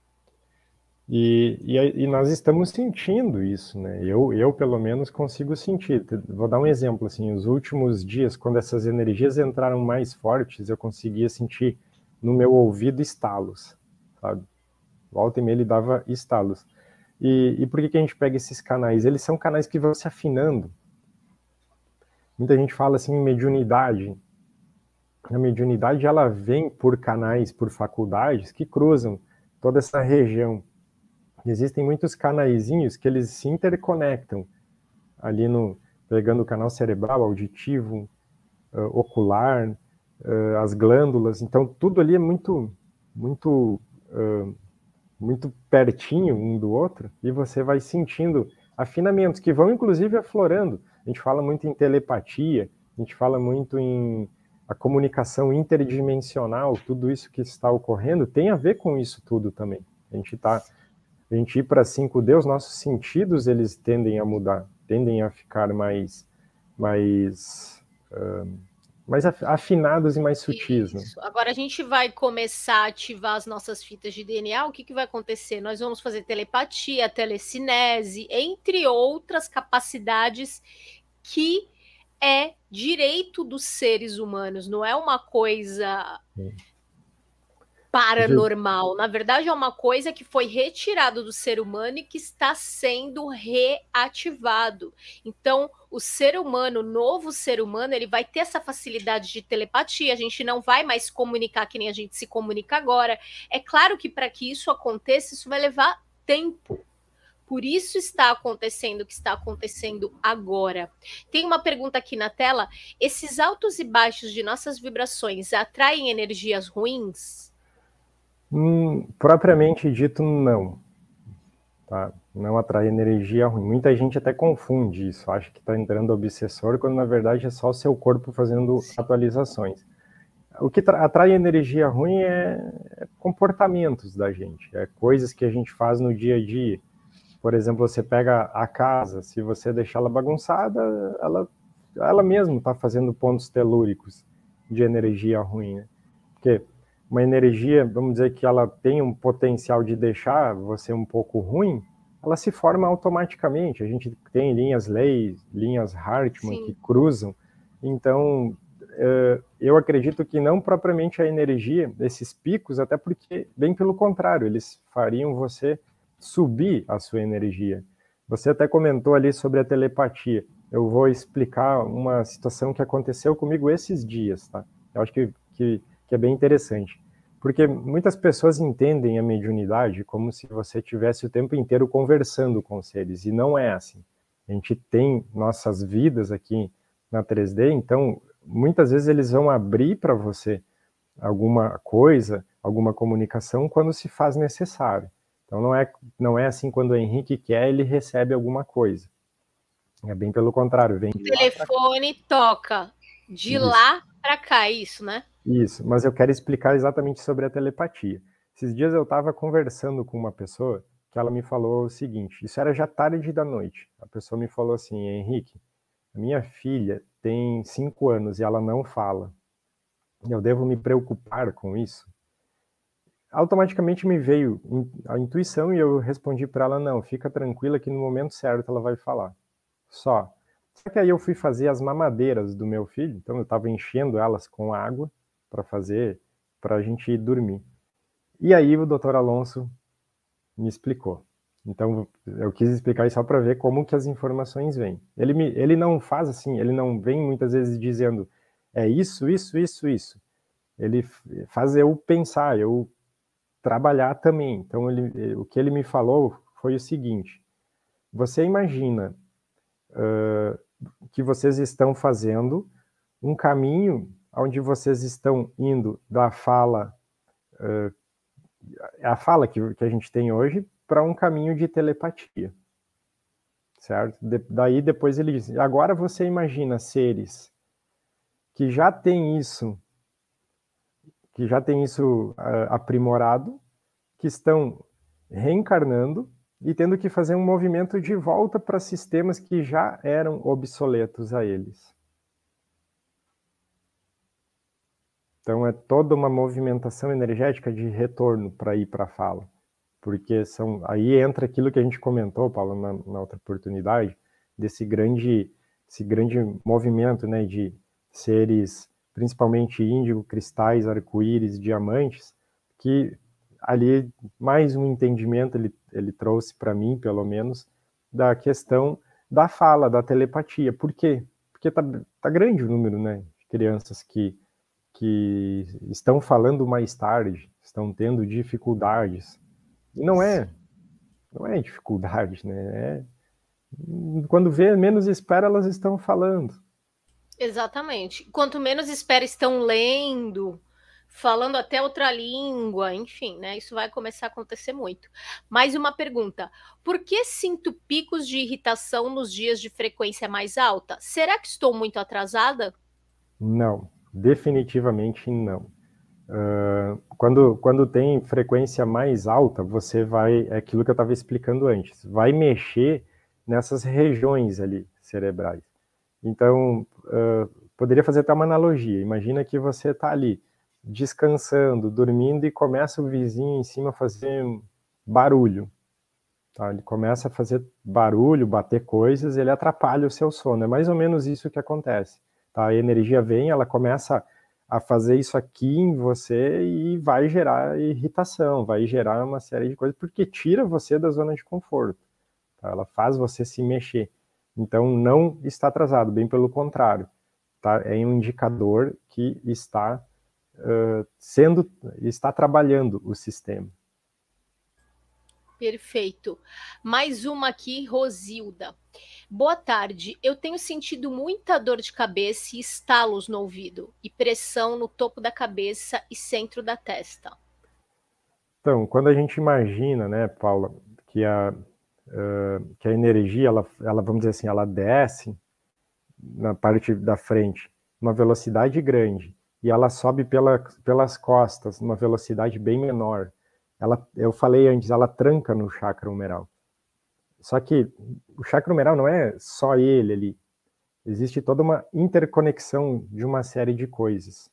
E, e, e nós estamos sentindo isso, né? Eu, eu, pelo menos, consigo sentir. Vou dar um exemplo, assim, os últimos dias, quando essas energias entraram mais fortes, eu conseguia sentir no meu ouvido estalos, sabe? Volta e meia ele dava estalos. E, e por que, que a gente pega esses canais? Eles são canais que vão se afinando. Muita gente fala assim em mediunidade. A mediunidade, ela vem por canais, por faculdades que cruzam toda essa região. Existem muitos canaizinhos que eles se interconectam ali no, pegando o canal cerebral, auditivo, uh, ocular, uh, as glândulas. Então tudo ali é muito, muito, uh, muito pertinho um do outro, e você vai sentindo afinamentos que vão inclusive aflorando. A gente fala muito em telepatia, a gente fala muito em a comunicação interdimensional, tudo isso que está ocorrendo tem a ver com isso tudo também. A gente está A gente ir para cinco D, os nossos sentidos, eles tendem a mudar, tendem a ficar mais, mais, uh, mais afinados e mais sutis. Né? Agora a gente vai começar a ativar as nossas fitas de D N A, o que, que vai acontecer? Nós vamos fazer telepatia, telecinese, entre outras capacidades que é direito dos seres humanos, não é uma coisa... Sim. paranormal. Na verdade, é uma coisa que foi retirado do ser humano e que está sendo reativado. Então, o ser humano, o novo ser humano, ele vai ter essa facilidade de telepatia. A gente não vai mais se comunicar que nem a gente se comunica agora. É claro que para que isso aconteça, isso vai levar tempo. Por isso está acontecendo o que está acontecendo agora. Tem uma pergunta aqui na tela. Esses altos e baixos de nossas vibrações atraem energias ruins? Hum, propriamente dito, não. Tá? Não atrai energia ruim. Muita gente até confunde isso, acha que está entrando obsessor, quando na verdade é só o seu corpo fazendo Sim. atualizações. O que atrai energia ruim é, é comportamentos da gente, é coisas que a gente faz no dia a dia. Por exemplo, você pega a casa, se você deixar ela bagunçada, ela, ela mesma está fazendo pontos telúricos de energia ruim, né? Porque uma energia, vamos dizer que ela tem um potencial de deixar você um pouco ruim, ela se forma automaticamente. A gente tem linhas Ley, linhas Hartmann Sim. que cruzam. Então, eu acredito que não propriamente a energia, esses picos, até porque, bem pelo contrário, eles fariam você subir a sua energia. Você até comentou ali sobre a telepatia. Eu vou explicar uma situação que aconteceu comigo esses dias, tá? Eu acho que, que, que é bem interessante. Porque muitas pessoas entendem a mediunidade como se você tivesse o tempo inteiro conversando com seres, e não é assim. A gente tem nossas vidas aqui na três D, então muitas vezes eles vão abrir para você alguma coisa, alguma comunicação quando se faz necessário. Então não é, não é assim quando o Henrique quer, ele recebe alguma coisa. É bem pelo contrário. Vem o telefone pra... toca de isso. Lá para cá, isso, né? Isso, mas eu quero explicar exatamente sobre a telepatia. Esses dias eu estava conversando com uma pessoa que ela me falou o seguinte, isso era já tarde da noite. A pessoa me falou assim, Henrique, a minha filha tem cinco anos e ela não fala. Eu devo me preocupar com isso? Automaticamente me veio a intuição e eu respondi para ela, não, fica tranquila que no momento certo ela vai falar. Só. Só que aí eu fui fazer as mamadeiras do meu filho, então eu estava enchendo elas com água para fazer, para a gente ir dormir. E aí o doutor Alonso me explicou. Então eu quis explicar isso só para ver como que as informações vêm. Ele, me, ele não faz assim, ele não vem muitas vezes dizendo, é isso, isso, isso, isso. Ele faz eu pensar, eu trabalhar também. Então, ele, o que ele me falou foi o seguinte, você imagina uh, que vocês estão fazendo um caminho onde vocês estão indo da fala, uh, a fala que, que a gente tem hoje, para um caminho de telepatia, certo? De, daí depois ele diz, agora você imagina seres que já têm isso que já tem isso uh, aprimorado, que estão reencarnando e tendo que fazer um movimento de volta para sistemas que já eram obsoletos a eles. Então é toda uma movimentação energética de retorno para ir para a fala. Porque são, aí entra aquilo que a gente comentou, Paulo, na, na outra oportunidade, desse grande, esse grande movimento, né, de seres principalmente índigo, cristais, arco-íris, diamantes, que ali mais um entendimento ele, ele trouxe para mim, pelo menos, da questão da fala, da telepatia. Por quê? Porque tá, tá grande o número, né, de crianças que, que estão falando mais tarde, estão tendo dificuldades. E não é, não é dificuldade, né? É, quando vê, menos espera, elas estão falando. Exatamente. Quanto menos espera, estão lendo, falando até outra língua, enfim, né? Isso vai começar a acontecer muito. Mais uma pergunta. Por que sinto picos de irritação nos dias de frequência mais alta? Será que estou muito atrasada? Não, definitivamente não. Uh, quando, quando tem frequência mais alta, você vai, é aquilo que eu estava explicando antes, vai mexer nessas regiões ali cerebrais. Então, uh, poderia fazer até uma analogia. Imagina que você está ali, descansando, dormindo, e começa o vizinho em cima a fazer barulho. Tá? Ele começa a fazer barulho, bater coisas, ele atrapalha o seu sono. É mais ou menos isso que acontece. Tá? A energia vem, ela começa a fazer isso aqui em você e vai gerar irritação, vai gerar uma série de coisas, porque tira você da zona de conforto, tá? Ela faz você se mexer. Então, não está atrasado, bem pelo contrário, tá? É um indicador que está uh, sendo, está trabalhando o sistema. Perfeito. Mais uma aqui, Rosilda. Boa tarde. Eu tenho sentido muita dor de cabeça e estalos no ouvido, e pressão no topo da cabeça e centro da testa. Então, quando a gente imagina, né, Paula, que a, uh, que a energia, ela, ela, vamos dizer assim, ela desce na parte da frente, uma velocidade grande, e ela sobe pela, pelas costas, numa velocidade bem menor. Ela, eu falei antes, ela tranca no chakra humeral. Só que o chakra humeral não é só ele ali. Existe toda uma interconexão de uma série de coisas.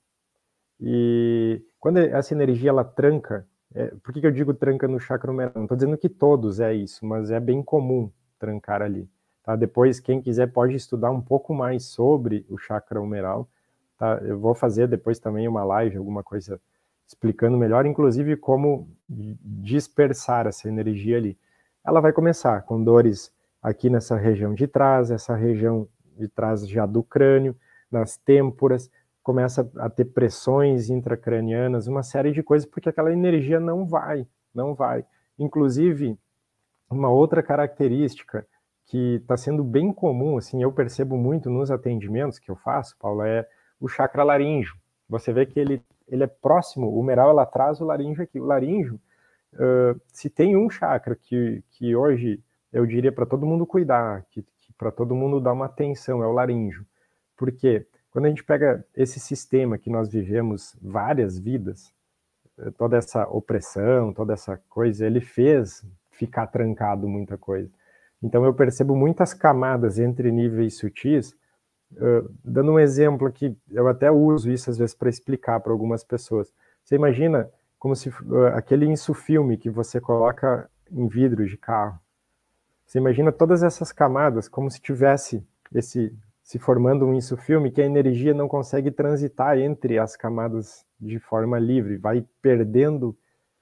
E quando essa energia ela tranca, é, por que, que eu digo tranca no chakra humeral? Não estou dizendo que todos é isso, mas é bem comum trancar ali. Tá? Depois, quem quiser pode estudar um pouco mais sobre o chakra humeral. Tá? Eu vou fazer depois também uma live, alguma coisa explicando melhor, inclusive como dispersar essa energia ali. Ela vai começar com dores aqui nessa região de trás, essa região de trás já do crânio, nas têmporas, começa a ter pressões intracranianas, uma série de coisas, porque aquela energia não vai, não vai. Inclusive, uma outra característica que está sendo bem comum, assim, eu percebo muito nos atendimentos que eu faço, Paula, é o chakra laríngeo. Você vê que ele ele é próximo, o humeral é lá atrás, o laríngeo aqui. O laríngeo, uh, se tem um chakra que, que hoje eu diria para todo mundo cuidar, que, que para todo mundo dar uma atenção, é o laríngeo. Porque quando a gente pega esse sistema que nós vivemos várias vidas, toda essa opressão, toda essa coisa, ele fez ficar trancado muita coisa. Então eu percebo muitas camadas entre níveis sutis. Uh, dando um exemplo aqui, eu até uso isso às vezes para explicar para algumas pessoas. Você imagina como se uh, aquele insufilme que você coloca em vidro de carro. Você imagina todas essas camadas como se tivesse esse se formando um insufilme que a energia não consegue transitar entre as camadas de forma livre, vai perdendo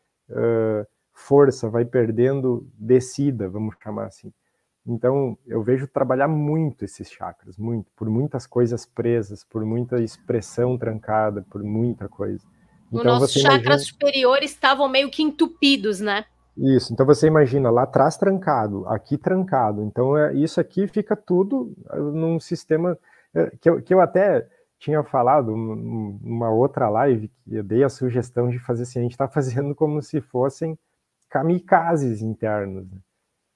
uh, força, vai perdendo descida, vamos chamar assim. Então, eu vejo trabalhar muito esses chakras, muito, por muitas coisas presas, por muita expressão trancada, por muita coisa. Então, os nossos chakras imagina... superiores estavam meio que entupidos, né? Isso, então você imagina lá atrás trancado, aqui trancado. Então, é, isso aqui fica tudo num sistema é, que, eu, que eu até tinha falado numa outra live, que eu dei a sugestão de fazer assim, a gente está fazendo como se fossem kamikazes internos, né?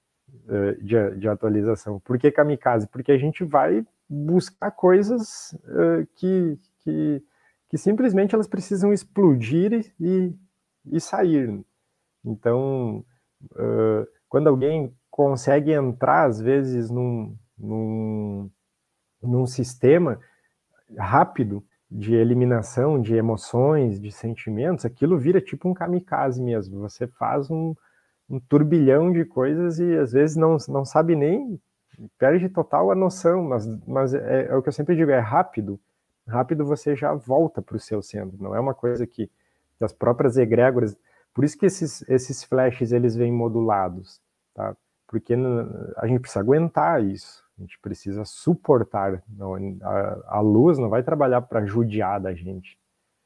De, de atualização. Por que kamikaze? Porque a gente vai buscar coisas uh, que, que, que simplesmente elas precisam explodir e, e sair. Então, uh, quando alguém consegue entrar, às vezes, num, num, num sistema rápido de eliminação de emoções, de sentimentos, aquilo vira tipo um kamikaze mesmo. Você faz um um turbilhão de coisas e às vezes não, não sabe nem, perde total a noção, mas, mas é, é o que eu sempre digo, é rápido, rápido você já volta para o seu centro, não é uma coisa que, que as próprias egrégoras, por isso que esses, esses flashes eles vêm modulados, tá? Porque a gente precisa aguentar isso, a gente precisa suportar, não, a, a luz não vai trabalhar para judiar da gente.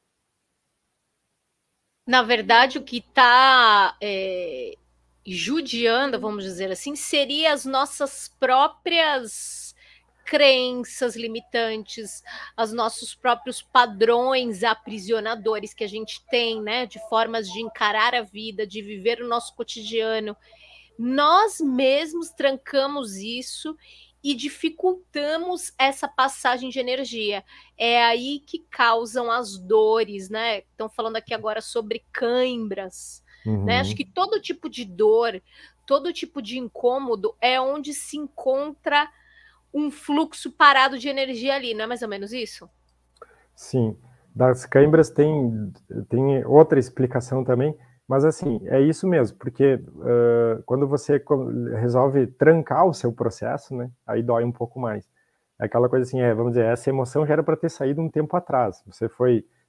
Na verdade, o que está é, judiando, vamos dizer assim, seria as nossas próprias crenças limitantes, os nossos próprios padrões aprisionadores que a gente tem, né, de formas de encarar a vida, de viver o nosso cotidiano. Nós mesmos trancamos isso e dificultamos essa passagem de energia. É aí que causam as dores, né? Estão falando aqui agora sobre cãibras, uhum. né? Acho que todo tipo de dor, todo tipo de incômodo é onde se encontra um fluxo parado de energia ali, não é mais ou menos isso? Sim. Das cãibras tem, tem outra explicação também, mas assim, é isso mesmo, porque uh, quando você resolve trancar o seu processo, né, aí dói um pouco mais. É aquela coisa assim, é, vamos dizer, essa emoção já era para ter saído um tempo atrás. Você foi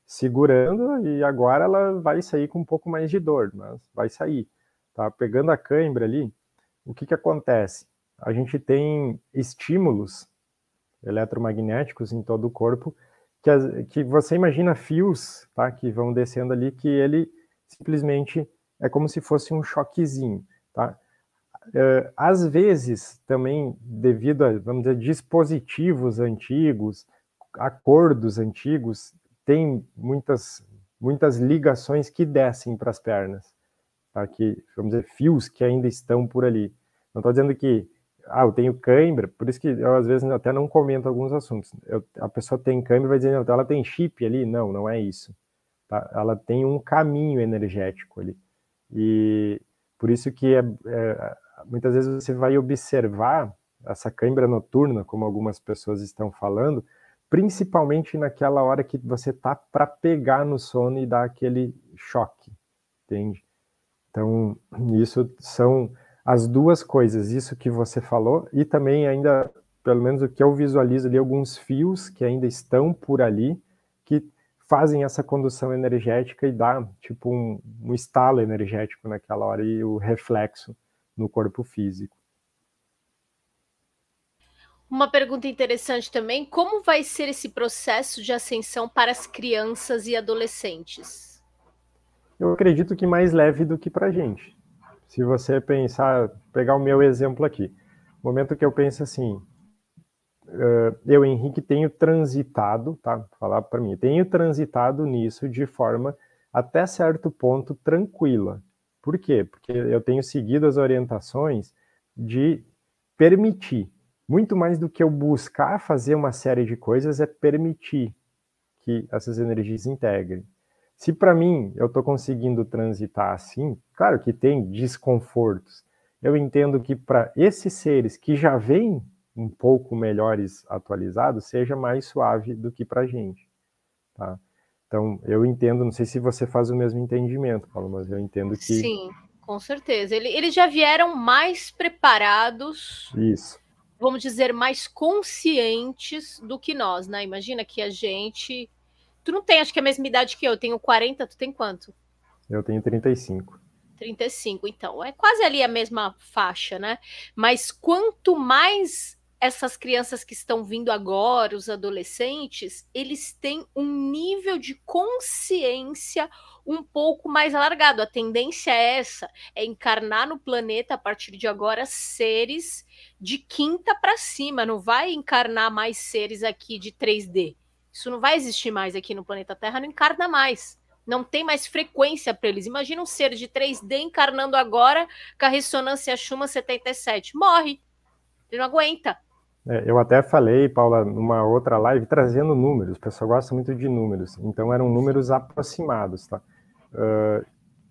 segurando, e agora ela vai sair com um pouco mais de dor, mas vai sair. Tá? Pegando a cãibra ali, o que que acontece? A gente tem estímulos eletromagnéticos em todo o corpo, que, as, que você imagina fios, tá, que vão descendo ali, que ele simplesmente é como se fosse um choquezinho, tá? Uh, às vezes, também, devido a, vamos dizer, dispositivos antigos, acordos antigos, tem muitas, muitas ligações que descem para as pernas, tá? Que, vamos dizer, fios que ainda estão por ali. Não estou dizendo que, ah, eu tenho cãibra, por isso que eu, às vezes, até não comento alguns assuntos. Eu, a pessoa tem cãibra e vai dizer, não, ela tem chip ali? Não, não é isso. Tá? Ela tem um caminho energético ali. E por isso que é, é, muitas vezes você vai observar essa cãibra noturna, como algumas pessoas estão falando, principalmente naquela hora que você tá para pegar no sono e dar aquele choque, entende? Então, isso são as duas coisas, isso que você falou, e também ainda, pelo menos o que eu visualizo ali, alguns fios que ainda estão por ali, que fazem essa condução energética e dá, tipo, um, um estalo energético naquela hora e o reflexo no corpo físico. Uma pergunta interessante também, como vai ser esse processo de ascensão para as crianças e adolescentes? Eu acredito que mais leve do que para a gente. Se você pensar, pegar o meu exemplo aqui, no momento que eu penso assim, eu, Henrique, tenho transitado, tá? Falar para mim, tenho transitado nisso de forma até certo ponto tranquila. Por quê? Porque eu tenho seguido as orientações de permitir. Muito mais do que eu buscar fazer uma série de coisas, é permitir que essas energias integrem. Se para mim eu estou conseguindo transitar assim, claro que tem desconfortos. Eu entendo que para esses seres que já vêm um pouco melhores atualizados, seja mais suave do que para a gente. Tá? Então, eu entendo, não sei se você faz o mesmo entendimento, Paulo, mas eu entendo que... Sim, com certeza. Eles já vieram mais preparados, isso, vamos dizer, mais conscientes do que nós, né? Imagina que a gente... Tu não tem, acho que a mesma idade que eu, eu tenho quarenta, tu tem quanto? Eu tenho trinta e cinco. trinta e cinco, então, é quase ali a mesma faixa, né? Mas quanto mais essas crianças que estão vindo agora, os adolescentes, eles têm um nível de consciência um pouco mais alargado. A tendência é essa, é encarnar no planeta, a partir de agora, seres de quinta para cima, não vai encarnar mais seres aqui de três D. Isso não vai existir mais aqui no planeta Terra, não encarna mais. Não tem mais frequência para eles. Imagina um ser de três D encarnando agora com a ressonância Schumann setenta e sete. Morre. Ele não aguenta. É, eu até falei, Paula, numa outra live, trazendo números. O pessoal gosta muito de números. Então, eram números aproximados, tá? Uh,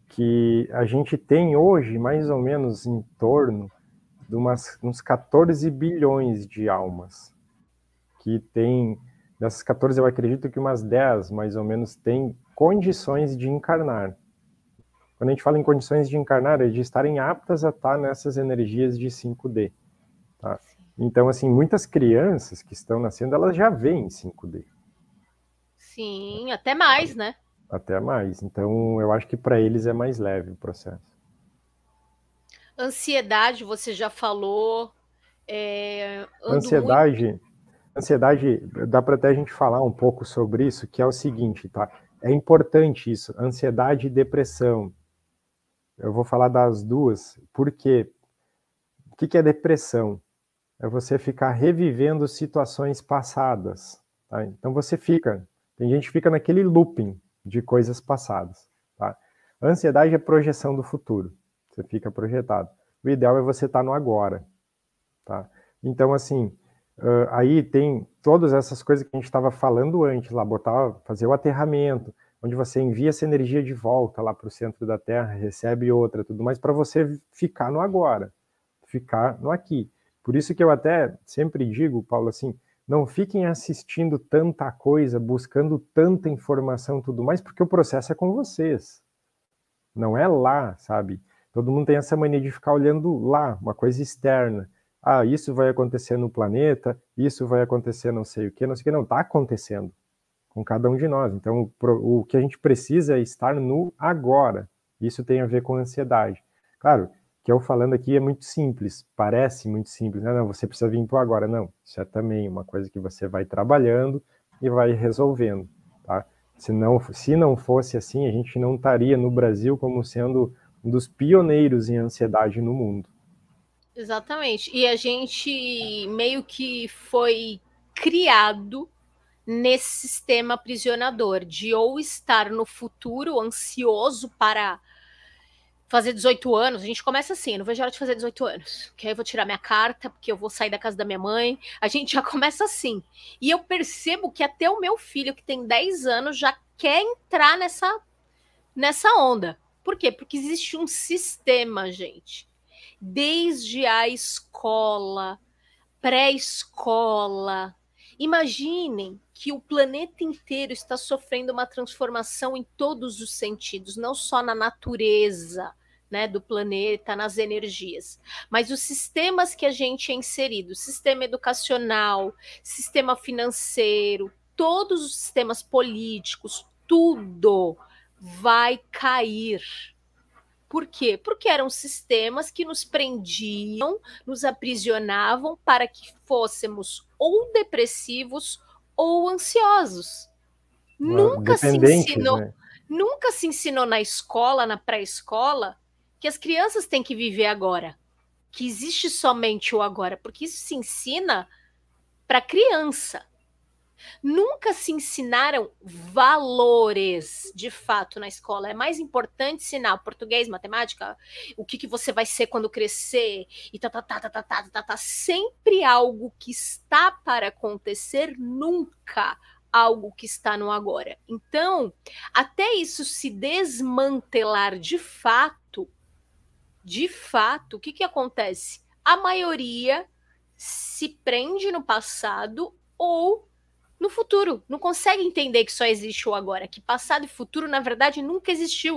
que a gente tem hoje, mais ou menos, em torno de umas, uns quatorze bilhões de almas. Que tem, dessas quatorze, eu acredito que umas dez, mais ou menos, tem condições de encarnar. Quando a gente fala em condições de encarnar, é de estarem aptas a estar nessas energias de cinco D. Tá? Então, assim, muitas crianças que estão nascendo, elas já veem cinco D. Sim, até mais, né? Até mais. Então, eu acho que para eles é mais leve o processo. Ansiedade, você já falou. É, ansiedade, muito... ansiedade, dá para até a gente falar um pouco sobre isso, que é o seguinte, tá? É importante isso, ansiedade e depressão. Eu vou falar das duas, porque o que é depressão? É você ficar revivendo situações passadas. Tá? Então você fica, tem gente que fica naquele looping de coisas passadas. Tá? A ansiedade é projeção do futuro. Você fica projetado. O ideal é você estar no agora. Tá? Então, assim, uh, aí tem todas essas coisas que a gente estava falando antes, lá, botar, fazer o aterramento, onde você envia essa energia de volta lá para o centro da Terra, recebe outra, tudo mais, para você ficar no agora, ficar no aqui. Por isso que eu até sempre digo, Paulo, assim, não fiquem assistindo tanta coisa, buscando tanta informação e tudo mais, porque o processo é com vocês. Não é lá, sabe? Todo mundo tem essa mania de ficar olhando lá, uma coisa externa. Ah, isso vai acontecer no planeta, isso vai acontecer não sei o que, não sei o que. Não, está acontecendo. com cada um de nós. Então, o, o que a gente precisa é estar no agora. Isso tem a ver com ansiedade. Claro, que eu falando aqui é muito simples, parece muito simples, né? Não, você precisa vir para o agora. Não, isso é também uma coisa que você vai trabalhando e vai resolvendo, tá? Se não, se não fosse assim, a gente não estaria no Brasil como sendo um dos pioneiros em ansiedade no mundo. Exatamente. E a gente meio que foi criado nesse sistema aprisionador de ou estar no futuro ansioso para fazer dezoito anos. A gente começa assim, não vejo a hora de fazer dezoito anos, que aí eu vou tirar minha carta, porque eu vou sair da casa da minha mãe. A gente já começa assim. E eu percebo que até o meu filho, que tem dez anos, já quer entrar nessa, nessa onda. Por quê? Porque existe um sistema, gente. Desde a escola, pré-escola. Imaginem que o planeta inteiro está sofrendo uma transformação em todos os sentidos, não só na natureza, né, do planeta, nas energias, mas os sistemas que a gente é inserido, sistema educacional, sistema financeiro, todos os sistemas políticos, tudo vai cair. Por quê? Porque eram sistemas que nos prendiam, nos aprisionavam para que fôssemos ou depressivos ou ansiosos. Nunca se ensinou, né? Nunca se ensinou na escola, na pré-escola, que as crianças têm que viver agora, que existe somente o agora, porque isso se ensina para criança. Nunca se ensinaram valores, de fato, na escola. É mais importante ensinar português, matemática, o que, que você vai ser quando crescer, e tá, tá, tá, tá, tá, tá, tá, tá. Sempre algo que está para acontecer, nunca algo que está no agora. Então, até isso se desmantelar de fato, de fato, o que, que acontece? A maioria se prende no passado ou no futuro, não consegue entender que só existe o agora, que passado e futuro, na verdade, nunca existiu.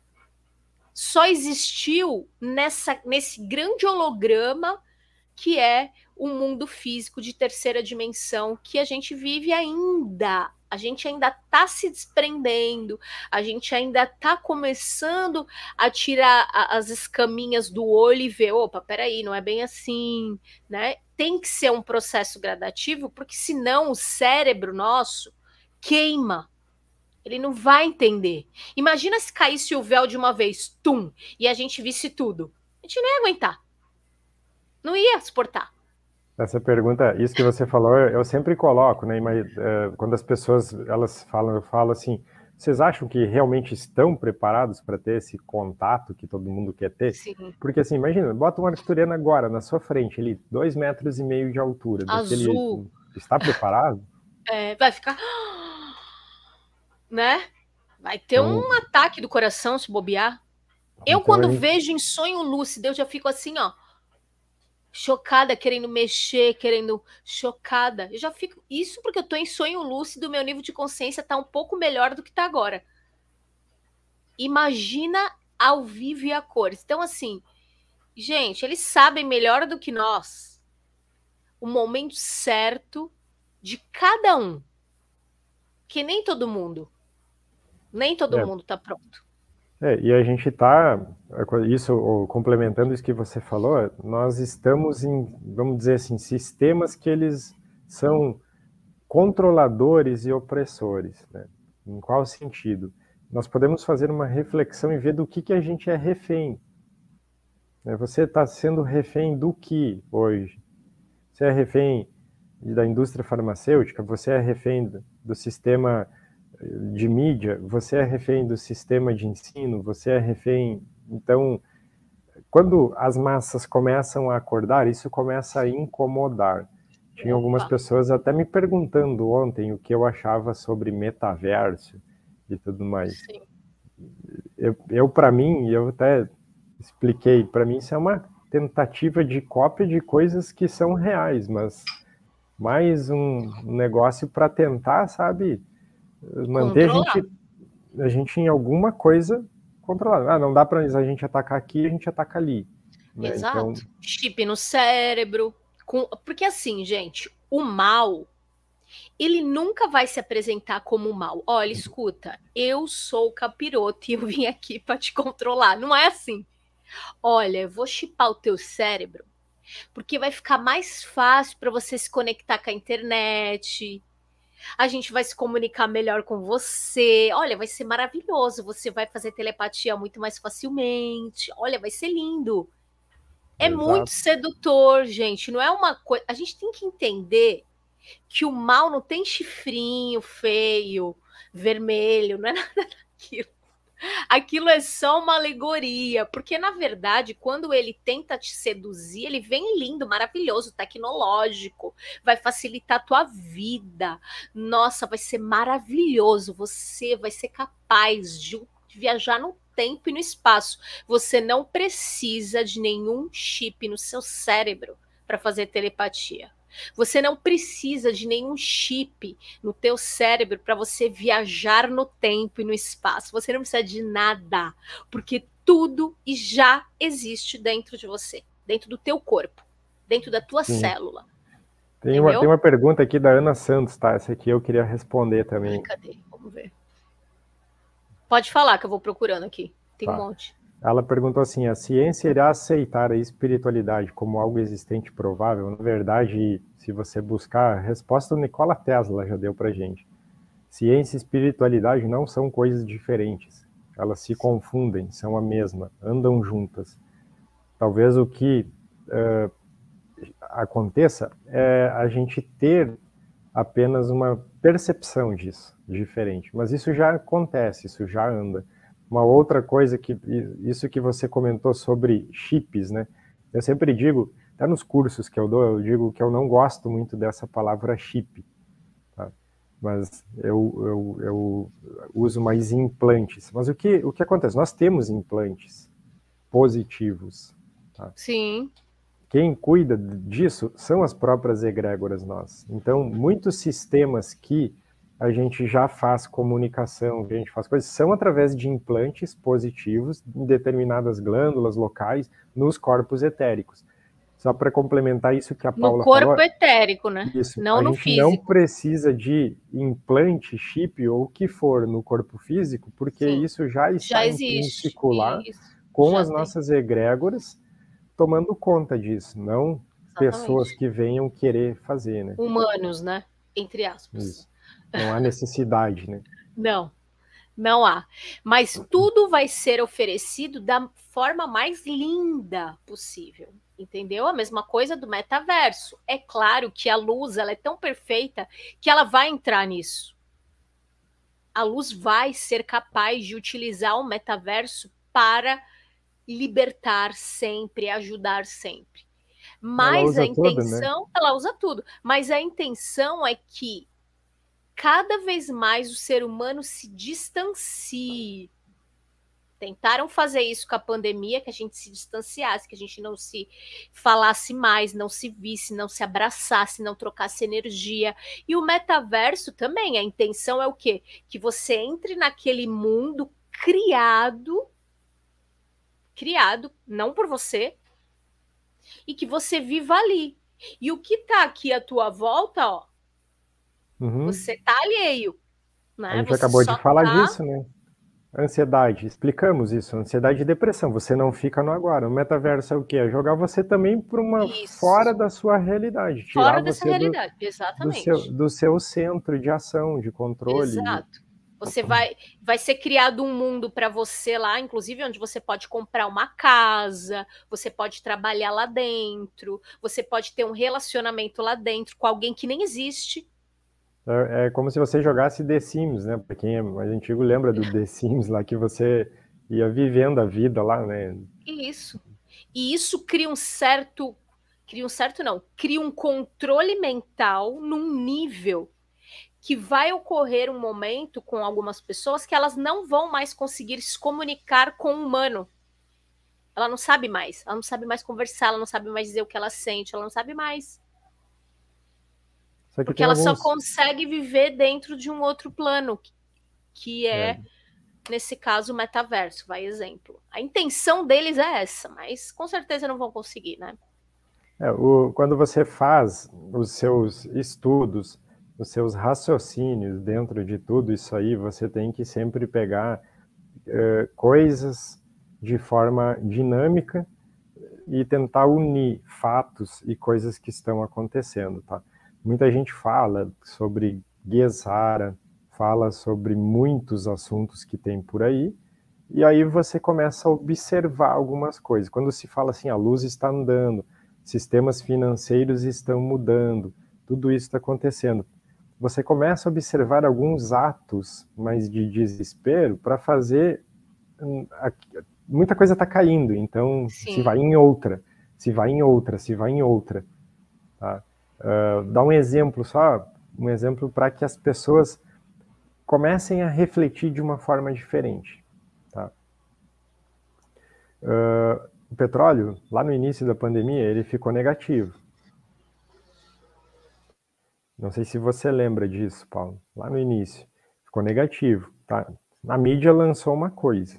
Só existiu nessa, nesse grande holograma que é o mundo físico de terceira dimensão que a gente vive ainda. A gente ainda está se desprendendo, a gente ainda está começando a tirar a, as escaminhas do olho e ver, opa, peraí, não é bem assim, né? Tem que ser um processo gradativo, porque senão o cérebro nosso queima. Ele não vai entender. Imagina se caísse o véu de uma vez, tum, e a gente visse tudo. A gente não ia aguentar. Não ia suportar. Essa pergunta, isso que você falou, eu sempre coloco, né? Mas, uh, quando as pessoas elas falam, eu falo assim: vocês acham que realmente estão preparados para ter esse contato que todo mundo quer ter? Sim. Porque assim, imagina, bota um arcturiano agora na sua frente, ali, dois metros e meio de altura. Azul. Daquele, está preparado? É, vai ficar, né? Vai ter então, um ataque do coração se bobear. Eu, então, quando gente... vejo em sonho lúcido, eu já fico assim, ó, chocada, querendo mexer, querendo... Chocada. Eu já fico... Isso porque eu tô em sonho lúcido, meu nível de consciência tá um pouco melhor do que tá agora. Imagina ao vivo e a cores. Então, assim, gente, eles sabem melhor do que nós o momento certo de cada um. Que nem todo mundo. Nem todo é. mundo tá pronto. É, e a gente está, isso, complementando isso que você falou, nós estamos em, vamos dizer assim, sistemas que eles são controladores e opressores, né? Em qual sentido? Nós podemos fazer uma reflexão e ver do que, que a gente é refém. Você está sendo refém do que hoje? Você é refém da indústria farmacêutica? Você é refém do sistema de mídia, você é refém do sistema de ensino, você é refém... Então, quando as massas começam a acordar, isso começa a incomodar. Tinha algumas pessoas até me perguntando ontem o que eu achava sobre metaverso e tudo mais. Sim. Eu, eu para mim, eu até expliquei, para mim isso é uma tentativa de cópia de coisas que são reais, mas mais um negócio para tentar, sabe... manter a gente, a gente em alguma coisa controlada. Ah, não dá para a gente atacar aqui, a gente ataca ali. Né? Exato. Então... Chip no cérebro. Com... Porque assim, gente, o mal, ele nunca vai se apresentar como mal. Olha, escuta, eu sou o capiroto e eu vim aqui para te controlar. Não é assim. Olha, eu vou chipar o teu cérebro, porque vai ficar mais fácil para você se conectar com a internet. A gente vai se comunicar melhor com você. Olha, vai ser maravilhoso. Você vai fazer telepatia muito mais facilmente. Olha, vai ser lindo. É Exato. muito sedutor, gente. Não é uma coisa. A gente tem que entender que o mal não tem chifrinho feio, vermelho, não é nada daquilo. Aquilo é só uma alegoria, porque na verdade, quando ele tenta te seduzir, ele vem lindo, maravilhoso, tecnológico, vai facilitar a tua vida. Nossa, vai ser maravilhoso, você vai ser capaz de viajar no tempo e no espaço. Você não precisa de nenhum chip no seu cérebro para fazer telepatia. Você não precisa de nenhum chip no teu cérebro para você viajar no tempo e no espaço. Você não precisa de nada, porque tudo já existe dentro de você, dentro do teu corpo, dentro da tua Sim. célula. Tem uma, tem uma pergunta aqui da Ana Santos, tá? Essa aqui eu queria responder também. Ai, cadê? Vamos ver. Pode falar que eu vou procurando aqui. Tem tá. um monte. Ela perguntou assim, a ciência irá aceitar a espiritualidade como algo existente e provável? Na verdade, se você buscar, a resposta do Nikola Tesla já deu pra gente. Ciência e espiritualidade não são coisas diferentes. Elas se confundem, são a mesma, andam juntas. Talvez o que uh, aconteça é a gente ter apenas uma percepção disso, diferente. Mas isso já acontece, isso já anda. Uma outra coisa, que isso que você comentou sobre chips, né? Eu sempre digo, até nos cursos que eu dou, eu digo que eu não gosto muito dessa palavra chip, tá? Mas eu, eu, eu uso mais implantes. Mas o que, o que acontece? Nós temos implantes positivos, tá? Sim. Quem cuida disso são as próprias egrégoras nós. Então, muitos sistemas que a gente já faz comunicação, que a gente faz coisas, são através de implantes positivos em determinadas glândulas locais nos corpos etéricos. Só para complementar isso que a Paula falou... No corpo falou, etérico, né? Isso, não a no gente físico. não precisa de implante, chip ou o que for no corpo físico, porque Sim, isso já está intrínseco lá, com as tem. nossas egrégoras tomando conta disso, não Exatamente. pessoas que venham querer fazer, né? Humanos, né? Entre aspas. Isso. Não há necessidade, né? Não, não há. Mas tudo vai ser oferecido da forma mais linda possível, entendeu? A mesma coisa do metaverso. É claro que a luz, ela é tão perfeita que ela vai entrar nisso. A luz vai ser capaz de utilizar o metaverso para libertar sempre, ajudar sempre. Mas a intenção, tudo, né? ela usa tudo. Mas a intenção é que cada vez mais o ser humano se distancie. Tentaram fazer isso com a pandemia, que a gente se distanciasse, que a gente não se falasse mais, não se visse, não se abraçasse, não trocasse energia. E o metaverso também, a intenção é o quê? Que você entre naquele mundo criado, criado, não por você, e que você viva ali. E o que está aqui à tua volta, ó, Uhum. você tá alheio. Né? A gente você acabou de falar tá... disso, né? Ansiedade, explicamos isso. Ansiedade e depressão, você não fica no agora. O metaverso é o quê? É jogar você também para uma isso. fora da sua realidade. Tirar fora dessa você realidade, do, exatamente. Do seu, do seu centro de ação, de controle. Exato. Você vai, vai ser criado um mundo para você lá, inclusive onde você pode comprar uma casa, você pode trabalhar lá dentro, você pode ter um relacionamento lá dentro com alguém que nem existe. É, é como se você jogasse The Sims, né? Para quem é mais antigo lembra do The Sims lá, que você ia vivendo a vida lá, né? Isso. E isso cria um certo... Cria um certo não. Cria um controle mental num nível que vai ocorrer um momento com algumas pessoas que elas não vão mais conseguir se comunicar com o humano. Ela não sabe mais. Ela não sabe mais conversar, ela não sabe mais dizer o que ela sente, ela não sabe mais. Porque ela alguns... só consegue viver dentro de um outro plano, que é, é, nesse caso, o metaverso, vai exemplo. A intenção deles é essa, mas com certeza não vão conseguir, né? É, o, quando você faz os seus estudos os seus raciocínios dentro de tudo isso aí, você tem que sempre pegar uh, coisas de forma dinâmica e tentar unir fatos e coisas que estão acontecendo, tá? Muita gente fala sobre Gesara, fala sobre muitos assuntos que tem por aí, e aí você começa a observar algumas coisas. Quando se fala assim, a luz está andando, sistemas financeiros estão mudando, tudo isso está acontecendo. Você começa a observar alguns atos mais de desespero para fazer... Muita coisa está caindo, então Sim. se vai em outra, se vai em outra, se vai em outra. Tá? Uh, dá um exemplo só, um exemplo para que as pessoas comecem a refletir de uma forma diferente. Tá? Uh, o petróleo, lá no início da pandemia, ele ficou negativo. Não sei se você lembra disso, Paulo. Lá no início, ficou negativo. Tá? A mídia lançou uma coisa.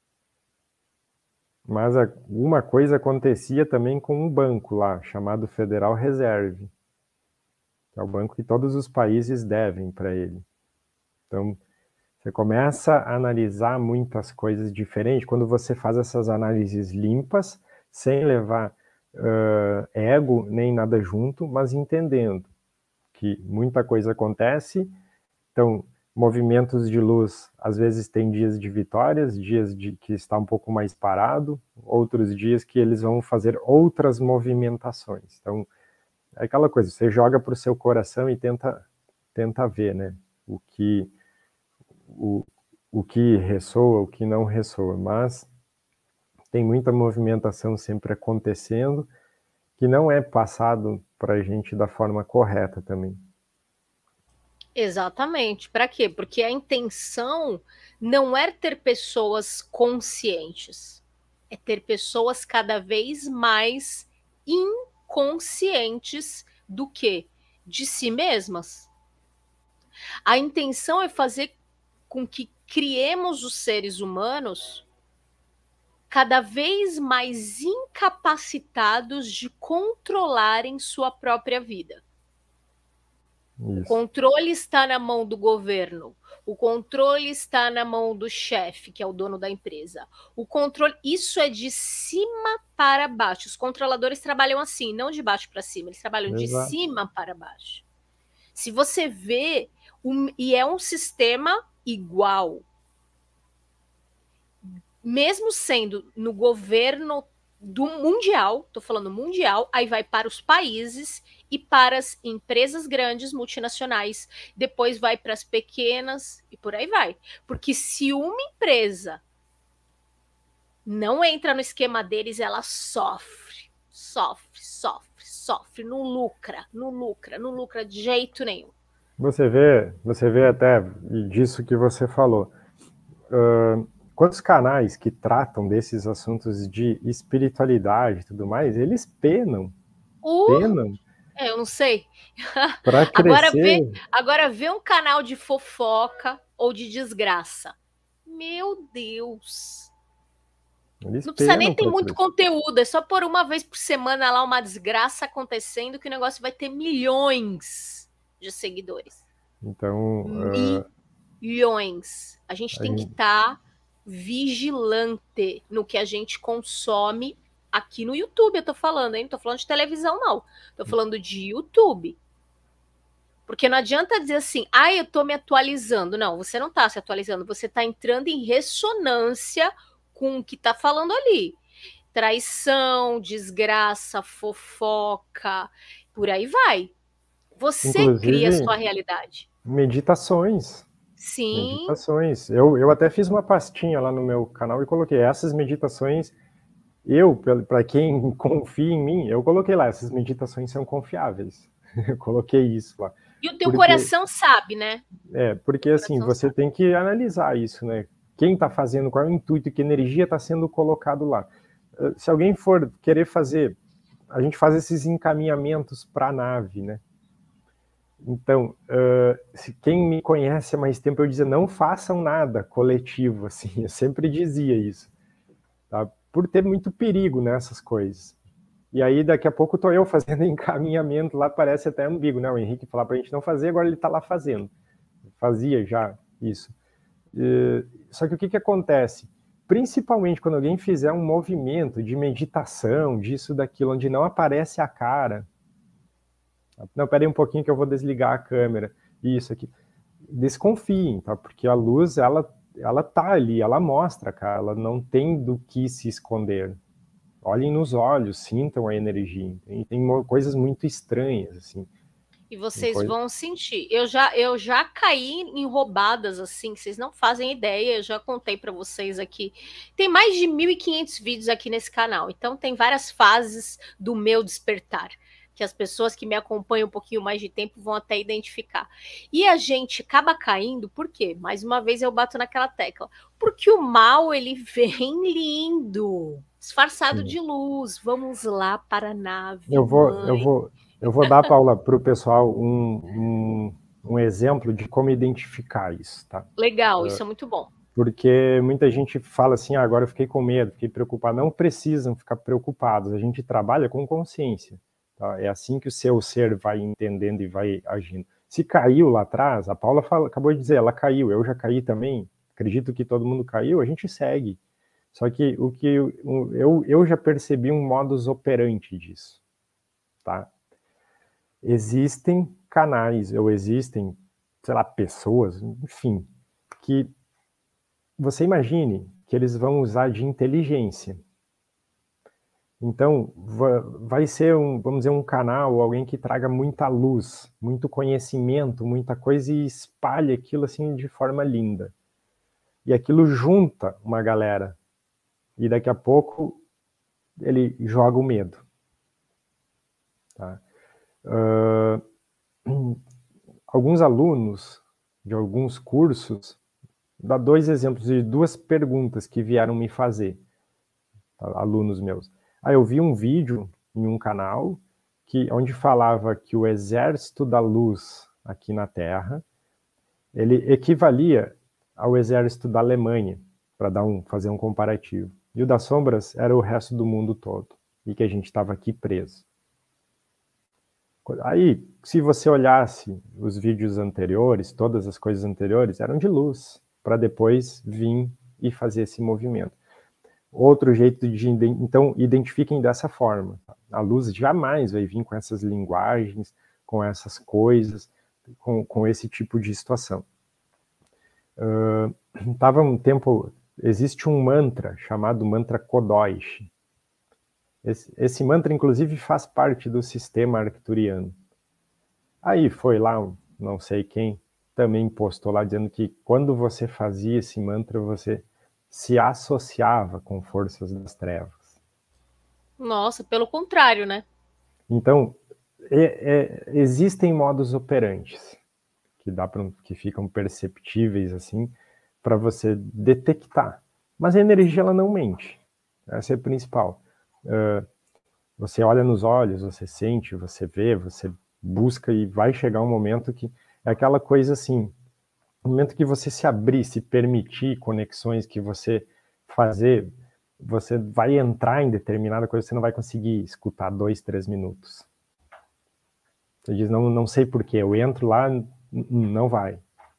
Mas uma coisa acontecia também com um banco lá, chamado Federal Reserve, que é o banco que todos os países devem para ele. Então, você começa a analisar muitas coisas diferentes quando você faz essas análises limpas, sem levar uh, ego nem nada junto, mas entendendo que muita coisa acontece. Então, movimentos de luz, às vezes tem dias de vitórias, dias de que está um pouco mais parado, outros dias que eles vão fazer outras movimentações. Então, é aquela coisa, você joga para o seu coração e tenta, tenta ver, né, o que, o, o que ressoa, o que não ressoa, mas tem muita movimentação sempre acontecendo, que não é passado para a gente da forma correta também. Exatamente. Para quê? Porque a intenção não é ter pessoas conscientes, é ter pessoas cada vez mais inconscientes do que? De si mesmas. A intenção é fazer com que criemos os seres humanos cada vez mais incapacitados de controlarem sua própria vida. Isso. O controle está na mão do governo, o controle está na mão do chefe, que é o dono da empresa. O controle, isso é de cima para baixo. Os controladores trabalham assim, não de baixo para cima, eles trabalham Exato. de cima para baixo. Se você vê, um, e é um sistema igual, mesmo sendo no governo do mundial, estou falando mundial, aí vai para os países e para as empresas grandes, multinacionais, depois vai para as pequenas e por aí vai. Porque se uma empresa não entra no esquema deles, ela sofre, sofre, sofre, sofre, não lucra, não lucra, não lucra de jeito nenhum. Você vê, você vê até disso que você falou. Uh... Quantos canais que tratam desses assuntos de espiritualidade e tudo mais, eles penam. Uh, penam. É, eu não sei. Pra crescer. Agora vê, agora vê um canal de fofoca ou de desgraça. Meu Deus. Eles não precisa nem ter crescer. muito conteúdo, é só por uma vez por semana lá uma desgraça acontecendo que o negócio vai ter milhões de seguidores. Então... Milhões. Uh... A gente tem gente... que estar... Tá vigilante no que a gente consome aqui no YouTube, eu tô falando, hein? Não tô falando de televisão, não. Tô falando de YouTube. Porque não adianta dizer assim, ah, eu tô me atualizando. Não, você não tá se atualizando, você tá entrando em ressonância com o que tá falando ali. Traição, desgraça, fofoca, por aí vai. Você Inclusive, cria a sua realidade. Meditações. Sim. Meditações. Eu, eu até fiz uma pastinha lá no meu canal e coloquei essas meditações. Eu, para quem confia em mim, eu coloquei lá, essas meditações são confiáveis. Eu coloquei isso lá. E o teu porque, coração sabe, né? É, porque assim, você sabe. Tem que analisar isso, né? Quem está fazendo, qual é o intuito, que energia está sendo colocado lá. Se alguém for querer fazer, a gente faz esses encaminhamentos para a nave, né? Então, uh, se quem me conhece há mais tempo, eu dizia, não façam nada coletivo, assim, eu sempre dizia isso, tá? Por ter muito perigo nessas coisas. E aí, daqui a pouco, estou eu fazendo encaminhamento lá, parece até ambíguo, né? O Henrique falar para a gente não fazer, agora ele está lá fazendo. Fazia já isso. E, só que o que, que acontece? Principalmente quando alguém fizer um movimento de meditação, disso, daquilo, onde não aparece a cara. Não, peraí um pouquinho que eu vou desligar a câmera. Isso aqui. Desconfiem, tá? Porque a luz, ela, ela tá ali, ela mostra, cara. Ela não tem do que se esconder. Olhem nos olhos, sintam a energia. Tem, tem coisas muito estranhas, assim. E vocês coisa... vão sentir. Eu já, eu já caí em roubadas, assim, que vocês não fazem ideia. Eu já contei para vocês aqui. Tem mais de mil e quinhentos vídeos aqui nesse canal. Então, tem várias fases do meu despertar, que as pessoas que me acompanham um pouquinho mais de tempo vão até identificar. E a gente acaba caindo, por quê? Mais uma vez eu bato naquela tecla. Porque o mal, ele vem lindo, disfarçado Sim. de luz. Vamos lá para a nave, eu vou, mãe. Eu vou, eu vou dar, Paula, para o pessoal um, um, um exemplo de como identificar isso, tá? Legal, uh, isso é muito bom. Porque muita gente fala assim, ah, agora eu fiquei com medo, fiquei preocupado. Não precisam ficar preocupados, a gente trabalha com consciência. Tá? É assim que o seu ser vai entendendo e vai agindo. Se caiu lá atrás, a Paula fala, acabou de dizer, ela caiu, eu já caí também, acredito que todo mundo caiu, a gente segue. Só que o que eu, eu, eu já percebi um modus operandi disso, tá? Existem canais, ou existem, sei lá, pessoas, enfim, que você imagine que eles vão usar de inteligência. Então, vai ser, um, vamos dizer, um canal, alguém que traga muita luz, muito conhecimento, muita coisa e espalhe aquilo assim de forma linda. E aquilo junta uma galera. E daqui a pouco ele joga o medo. Tá? Uh, alguns alunos de alguns cursos, dá dois exemplos de duas perguntas que vieram me fazer, tá? Alunos meus. Aí eu vi um vídeo em um canal que, onde falava que o exército da luz aqui na Terra, ele equivalia ao exército da Alemanha, para dar um, fazer um comparativo. E o das sombras era o resto do mundo todo, e que a gente estava aqui preso. Aí, se você olhasse os vídeos anteriores, todas as coisas anteriores eram de luz, para depois vir e fazer esse movimento. Outro jeito de... Então, identifiquem dessa forma. A luz jamais vai vir com essas linguagens, com essas coisas, com, com esse tipo de situação. Uh, tava um tempo... Existe um mantra chamado mantra Kodosh. Esse, esse mantra, inclusive, faz parte do sistema arcturiano. Aí foi lá, não sei quem, também postou lá, dizendo que quando você fazia esse mantra, você se associava com forças das trevas. Nossa, pelo contrário, né? Então, é, é, existem modos operantes que, dá pra, que ficam perceptíveis, assim, para você detectar. Mas a energia, ela não mente. Essa é a principal. Uh, você olha nos olhos, você sente, você vê, você busca e vai chegar um momento que é aquela coisa assim, no momento que você se abrir, se permitir conexões que você fazer, você vai entrar em determinada coisa, você não vai conseguir escutar dois, três minutos. Você diz, não, não sei porquê, eu entro lá, não vai.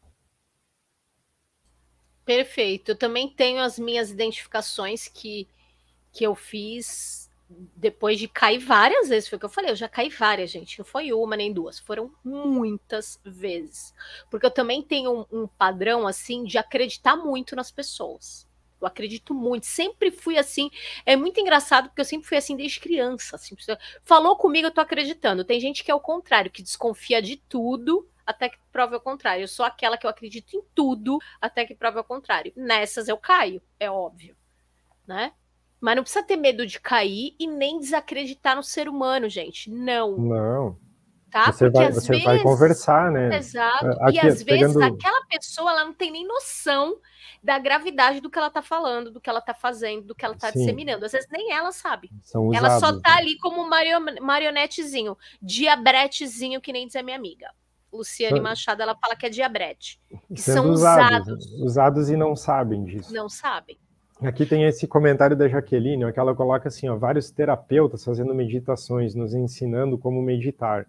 Perfeito. Eu também tenho as minhas identificações que, que eu fiz depois de cair várias vezes. Foi o que eu falei, eu já caí várias, gente. Não foi uma nem duas, foram muitas vezes. Porque eu também tenho um, um padrão, assim, de acreditar muito nas pessoas. Eu acredito muito, sempre fui assim. É muito engraçado, porque eu sempre fui assim desde criança. Assim, falou comigo, eu tô acreditando. Tem gente que é o contrário, que desconfia de tudo até que prove o contrário. Eu sou aquela que eu acredito em tudo até que prove o contrário. Nessas eu caio, é óbvio, né? Mas não precisa ter medo de cair e nem desacreditar no ser humano, gente. Não. Não. Tá? Você, vai, você vezes... vai conversar, né? Exato. Aqui, e às pegando... vezes aquela pessoa, ela não tem nem noção da gravidade do que ela tá falando, do que ela tá fazendo, do que ela tá Sim. disseminando. Às vezes nem ela sabe. São usados, ela só tá né? ali como um marionetezinho, diabretezinho, que nem diz a minha amiga. Luciane São... Machado, ela fala que é diabrete. Que Sendo são usados, usados. Usados e não sabem disso. Não sabem. Aqui tem esse comentário da Jaqueline, ó, que ela coloca assim, ó, vários terapeutas fazendo meditações, nos ensinando como meditar.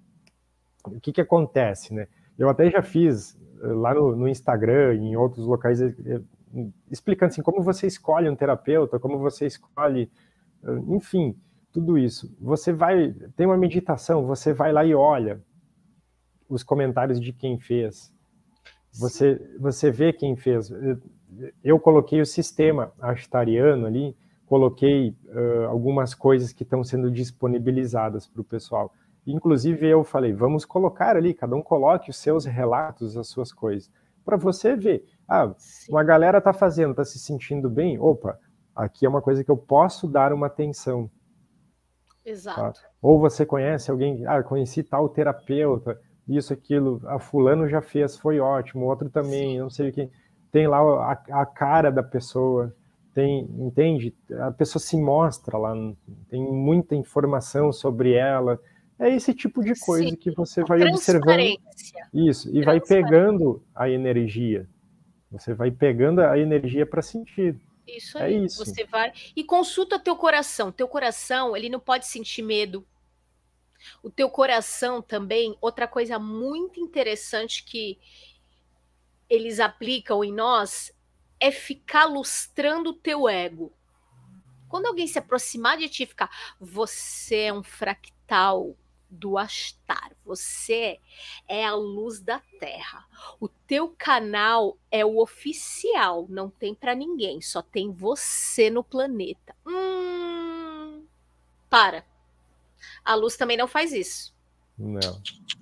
O que que acontece, né? Eu até já fiz lá no, no Instagram, em outros locais, explicando assim, como você escolhe um terapeuta, como você escolhe, enfim, tudo isso. Você vai, tem uma meditação, você vai lá e olha os comentários de quem fez. Você, você vê quem fez. Eu coloquei o sistema ashtariano ali, coloquei uh, algumas coisas que estão sendo disponibilizadas para o pessoal. Inclusive eu falei, vamos colocar ali, cada um coloque os seus relatos, as suas coisas, para você ver. Ah, Sim. Uma galera está fazendo, está se sentindo bem, opa, aqui é uma coisa que eu posso dar uma atenção. Exato. Tá? Ou você conhece alguém, ah, conheci tal terapeuta, isso, aquilo, a fulano já fez, foi ótimo, outro também, Sim. não sei o que. Tem lá a, a cara da pessoa, tem, entende? A pessoa se mostra lá, tem muita informação sobre ela. É esse tipo de coisa Sim. que você vai observando. Isso, e vai pegando a energia. Você vai pegando a energia para sentir. Isso aí, é isso. Você vai e consulta teu coração. Teu coração, ele não pode sentir medo. O teu coração também, outra coisa muito interessante que eles aplicam em nós é ficar lustrando o teu ego. Quando alguém se aproximar de ti e ficar, você é um fractal do Ashtar, você é a luz da Terra. O teu canal é o oficial, não tem para ninguém, só tem você no planeta. Hum, para. A luz também não faz isso. Não.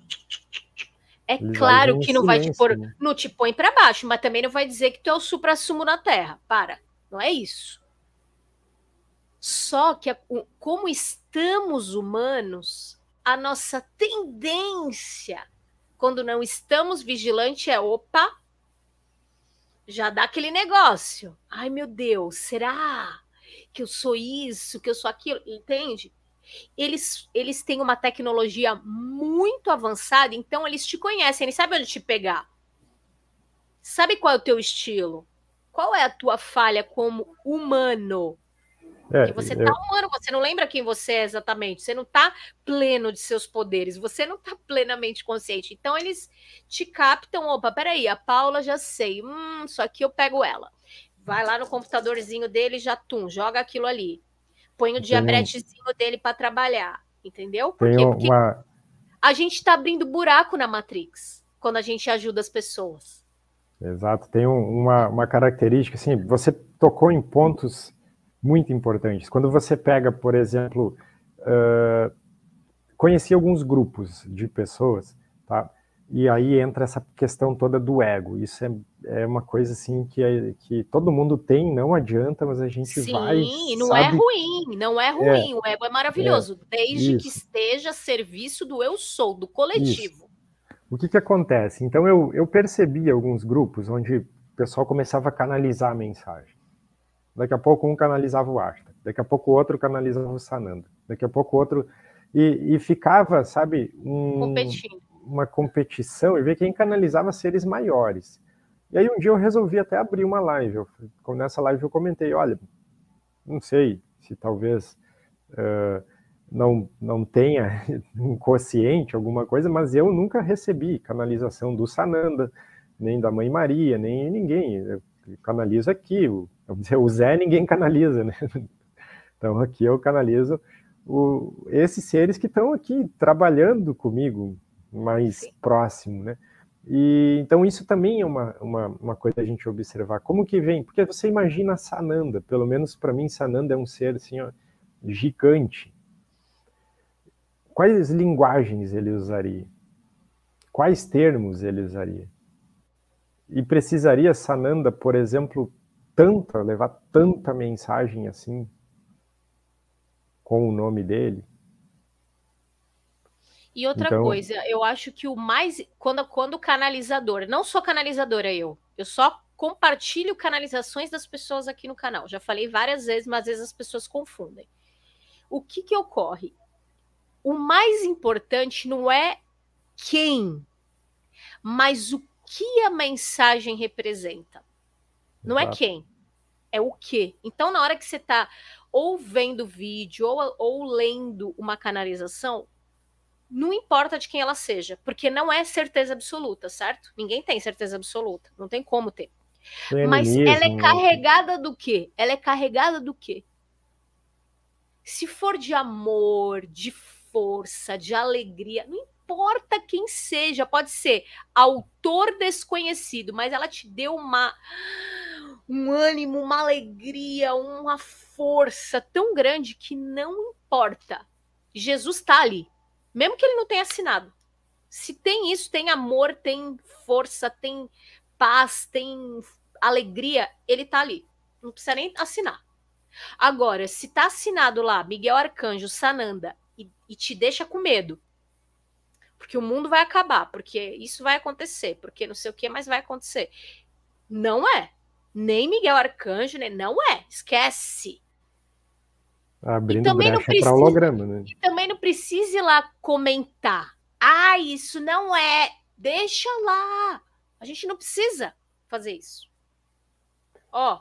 É Eles claro que não silêncio, vai te pôr, né? Não te põe para baixo, mas também não vai dizer que tu é o supra-sumo na Terra. Para, não é isso. Só que como estamos humanos, a nossa tendência, quando não estamos vigilantes, é opa, já dá aquele negócio. Ai, meu Deus, será que eu sou isso, que eu sou aquilo? Entende? Eles, eles têm uma tecnologia muito avançada, então eles te conhecem, eles sabem onde te pegar. Sabe qual é o teu estilo? Qual é a tua falha como humano? É, Porque você eu... tá humano, você não lembra quem você é exatamente, você não tá pleno de seus poderes, você não tá plenamente consciente. Então eles te captam, opa, peraí, a Paula já sei, hum, só que eu pego ela. Vai lá no computadorzinho dele, já tum, joga aquilo ali. Põe o diabretezinho um... dele para trabalhar, entendeu? Por Tem quê? Porque uma... a gente tá abrindo buraco na Matrix quando a gente ajuda as pessoas. Exato, tem um, uma, uma característica, assim, você tocou em pontos muito importantes. Quando você pega, por exemplo, uh, conheci alguns grupos de pessoas, tá? E aí entra essa questão toda do ego. Isso é, é uma coisa assim que, é, que todo mundo tem, não adianta, mas a gente Sim, vai. Sim, não sabe... é ruim, não é ruim. É, o ego é maravilhoso, é, desde isso. que esteja a serviço do eu sou, do coletivo. Isso. O que que acontece? Então eu, eu percebi alguns grupos onde o pessoal começava a canalizar a mensagem. Daqui a pouco um canalizava o Ashtar, daqui a pouco o outro canalizava o Sananda, daqui a pouco o outro... E, e ficava, sabe, um, competindo. uma competição e ver quem canalizava seres maiores. E aí um dia eu resolvi até abrir uma live. Eu, nessa live eu comentei, olha, não sei se talvez uh, não, não tenha um consciente, alguma coisa, mas eu nunca recebi canalização do Sananda, nem da Mãe Maria, nem ninguém. Eu canalizo aqui, o, o Zé ninguém canaliza, né? Então aqui eu canalizo o, esses seres que estão aqui trabalhando comigo mais Sim. próximo, né? E, então isso também é uma, uma, uma coisa a gente observar. Como que vem? Porque você imagina Sananda, pelo menos para mim Sananda é um ser assim, ó, gigante. Quais linguagens ele usaria? Quais termos ele usaria? E precisaria Sananda, por exemplo, tanta, levar tanta mensagem assim com o nome dele? E outra então... coisa, eu acho que o mais... Quando, quando canalizador, não sou canalizadora eu, eu só compartilho canalizações das pessoas aqui no canal. Já falei várias vezes, mas às vezes as pessoas confundem. O que que ocorre? O mais importante não é quem, mas o que a mensagem representa. Não Exato. é quem. é o quê? Então, na hora que você está ou vendo vídeo ou, ou lendo uma canalização, não importa de quem ela seja, porque não é certeza absoluta, certo? Ninguém tem certeza absoluta, não tem como ter. Tem Mas ela é animismo, né? carregada do quê? Ela é carregada do quê? Se for de amor, de força, de alegria, não importa quem seja, pode ser autor desconhecido, mas ela te deu uma um ânimo, uma alegria, uma força tão grande que não importa. Jesus está ali, mesmo que ele não tenha assinado. Se tem isso, tem amor, tem força, tem paz, tem alegria, ele está ali. Não precisa nem assinar. Agora, se tá assinado lá Miguel Arcanjo, Sananda, e, e te deixa com medo, porque o mundo vai acabar, porque isso vai acontecer, porque não sei o que, mas vai acontecer. Não é. Nem Miguel Arcanjo, né? Não é. Esquece. Abrindo brecha para holograma, né? E também não precisa ir lá comentar. Ah, isso não é. Deixa lá. A gente não precisa fazer isso. Ó.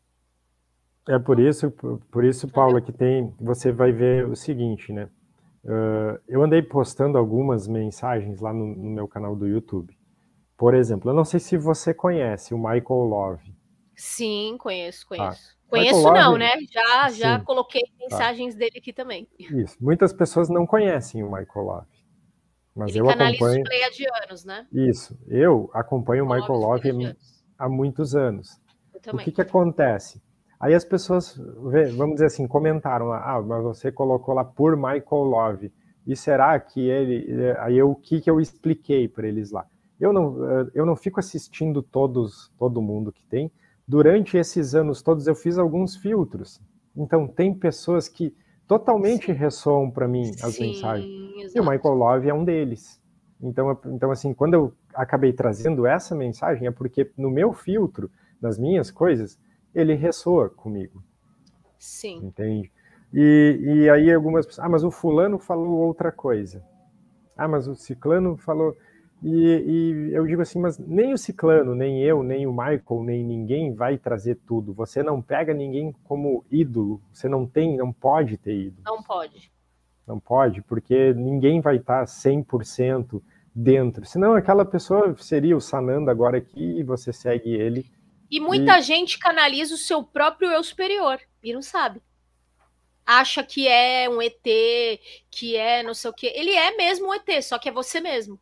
É por isso, por isso, Paula, que tem, você vai ver o seguinte, né? Uh, eu andei postando algumas mensagens lá no, no meu canal do YouTube. Por exemplo, eu não sei se você conhece o Michael Love. Sim, conheço, conheço. Ah, conheço Michael não, Love, né? Já, sim, já coloquei mensagens tá. dele aqui também. Isso. Muitas pessoas não conhecem o Michael Love. Mas Ele eu canaliza acompanho... os pleiadianos, né? Isso. Eu acompanho o Michael Love há muitos anos. O que que acontece? Aí as pessoas, vamos dizer assim, comentaram, ah, mas você colocou lá por Michael Love, e será que ele... Aí eu, o que que eu expliquei para eles lá? Eu não, eu não fico assistindo todos, todo mundo que tem. Durante esses anos todos eu fiz alguns filtros. Então tem pessoas que totalmente Sim. ressoam para mim as Sim, mensagens. Exato. E o Michael Love é um deles. Então, então, assim, quando eu acabei trazendo essa mensagem, é porque no meu filtro, nas minhas coisas, ele ressoa comigo. Sim. Entende? E, e aí algumas pessoas, ah, mas o fulano falou outra coisa. Ah, mas o ciclano falou... E, e eu digo assim, mas nem o ciclano, nem eu, nem o Michael, nem ninguém vai trazer tudo. Você não pega ninguém como ídolo. Você não tem, não pode ter ídolo. Não pode. Não pode, porque ninguém vai estar cem por cento dentro. Senão aquela pessoa seria o Sananda agora aqui e você segue ele. E muita e... gente canaliza o seu próprio eu superior e não sabe. Acha que é um E T, que é não sei o quê. Ele é mesmo um E T, só que é você mesmo.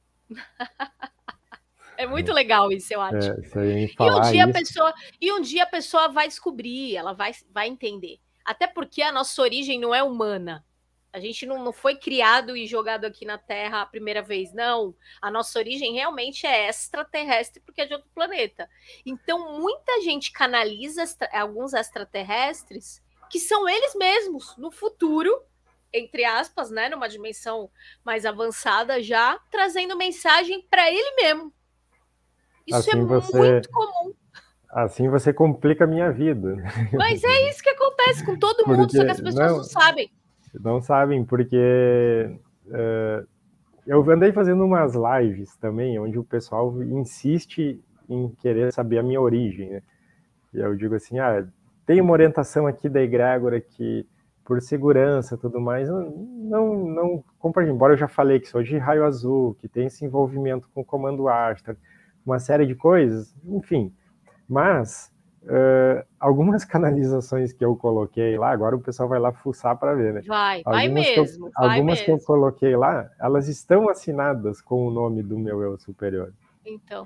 É muito legal isso, eu acho. É, se eu ia falar e um dia isso... a pessoa e um dia a pessoa vai descobrir, ela vai, vai entender. Até porque a nossa origem não é humana. A gente não, não foi criado e jogado aqui na Terra a primeira vez, não. A nossa origem realmente é extraterrestre, porque é de outro planeta. Então, muita gente canaliza extra, alguns extraterrestres que são eles mesmos, no futuro, entre aspas, né, numa dimensão mais avançada já, trazendo mensagem para ele mesmo. Isso assim é você, muito comum. Assim você complica a minha vida. Mas é isso que acontece com todo mundo, porque, só que as pessoas não, não sabem. Não sabem, porque uh, eu andei fazendo umas lives também, onde o pessoal insiste em querer saber a minha origem, né? E eu digo assim, ah, tem uma orientação aqui da egrégora que, por segurança e tudo mais, não, não, não compartilho. Embora eu já falei que sou de raio azul, que tem esse envolvimento com o comando Astra, uma série de coisas, enfim. Mas uh, algumas canalizações que eu coloquei lá, agora o pessoal vai lá fuçar para ver, né? Vai, algumas vai mesmo. Que eu, vai algumas mesmo. que eu coloquei lá, elas estão assinadas com o nome do meu eu superior. Então.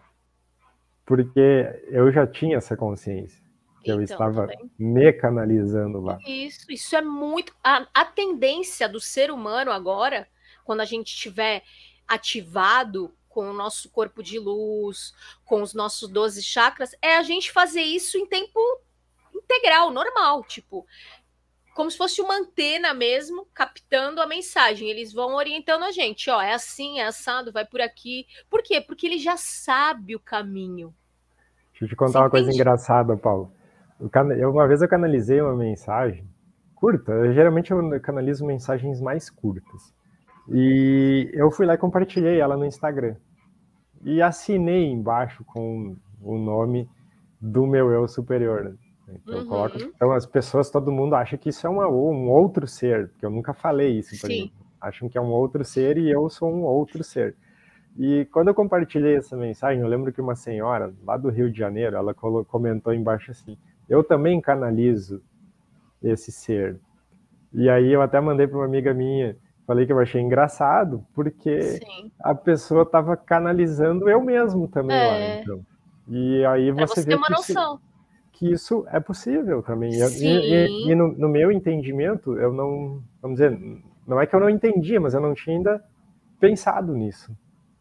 Porque eu já tinha essa consciência. Que então, eu estava também. me canalizando lá. Isso, isso é muito... A, a tendência do ser humano agora, quando a gente estiver ativado com o nosso corpo de luz, com os nossos doze chakras, é a gente fazer isso em tempo integral, normal, tipo, como se fosse uma antena mesmo, captando a mensagem. Eles vão orientando a gente, ó, é assim, é assado, vai por aqui. Por quê? Porque ele já sabe o caminho. Deixa eu te contar Você uma entende? coisa engraçada, Paulo. Eu, uma vez eu canalizei uma mensagem curta, eu, geralmente eu canalizo mensagens mais curtas. E eu fui lá e compartilhei ela no Instagram. E assinei embaixo com o nome do meu eu superior. Então, Uhum. coloco, então as pessoas, todo mundo acha que isso é uma, um outro ser, porque eu nunca falei isso, por exemplo. Acham que é um outro ser e eu sou um outro ser. E quando eu compartilhei essa mensagem, eu lembro que uma senhora lá do Rio de Janeiro, ela comentou embaixo assim, eu também canalizo esse ser. E aí eu até mandei para uma amiga minha, falei que eu achei engraçado, porque Sim. a pessoa estava canalizando eu mesmo também é. lá. Então. E aí pra você, você vê ter uma que, noção. Isso, que isso é possível também. Sim. E, e, e no, no meu entendimento, eu não, vamos dizer, não é que eu não entendia, mas eu não tinha ainda pensado nisso.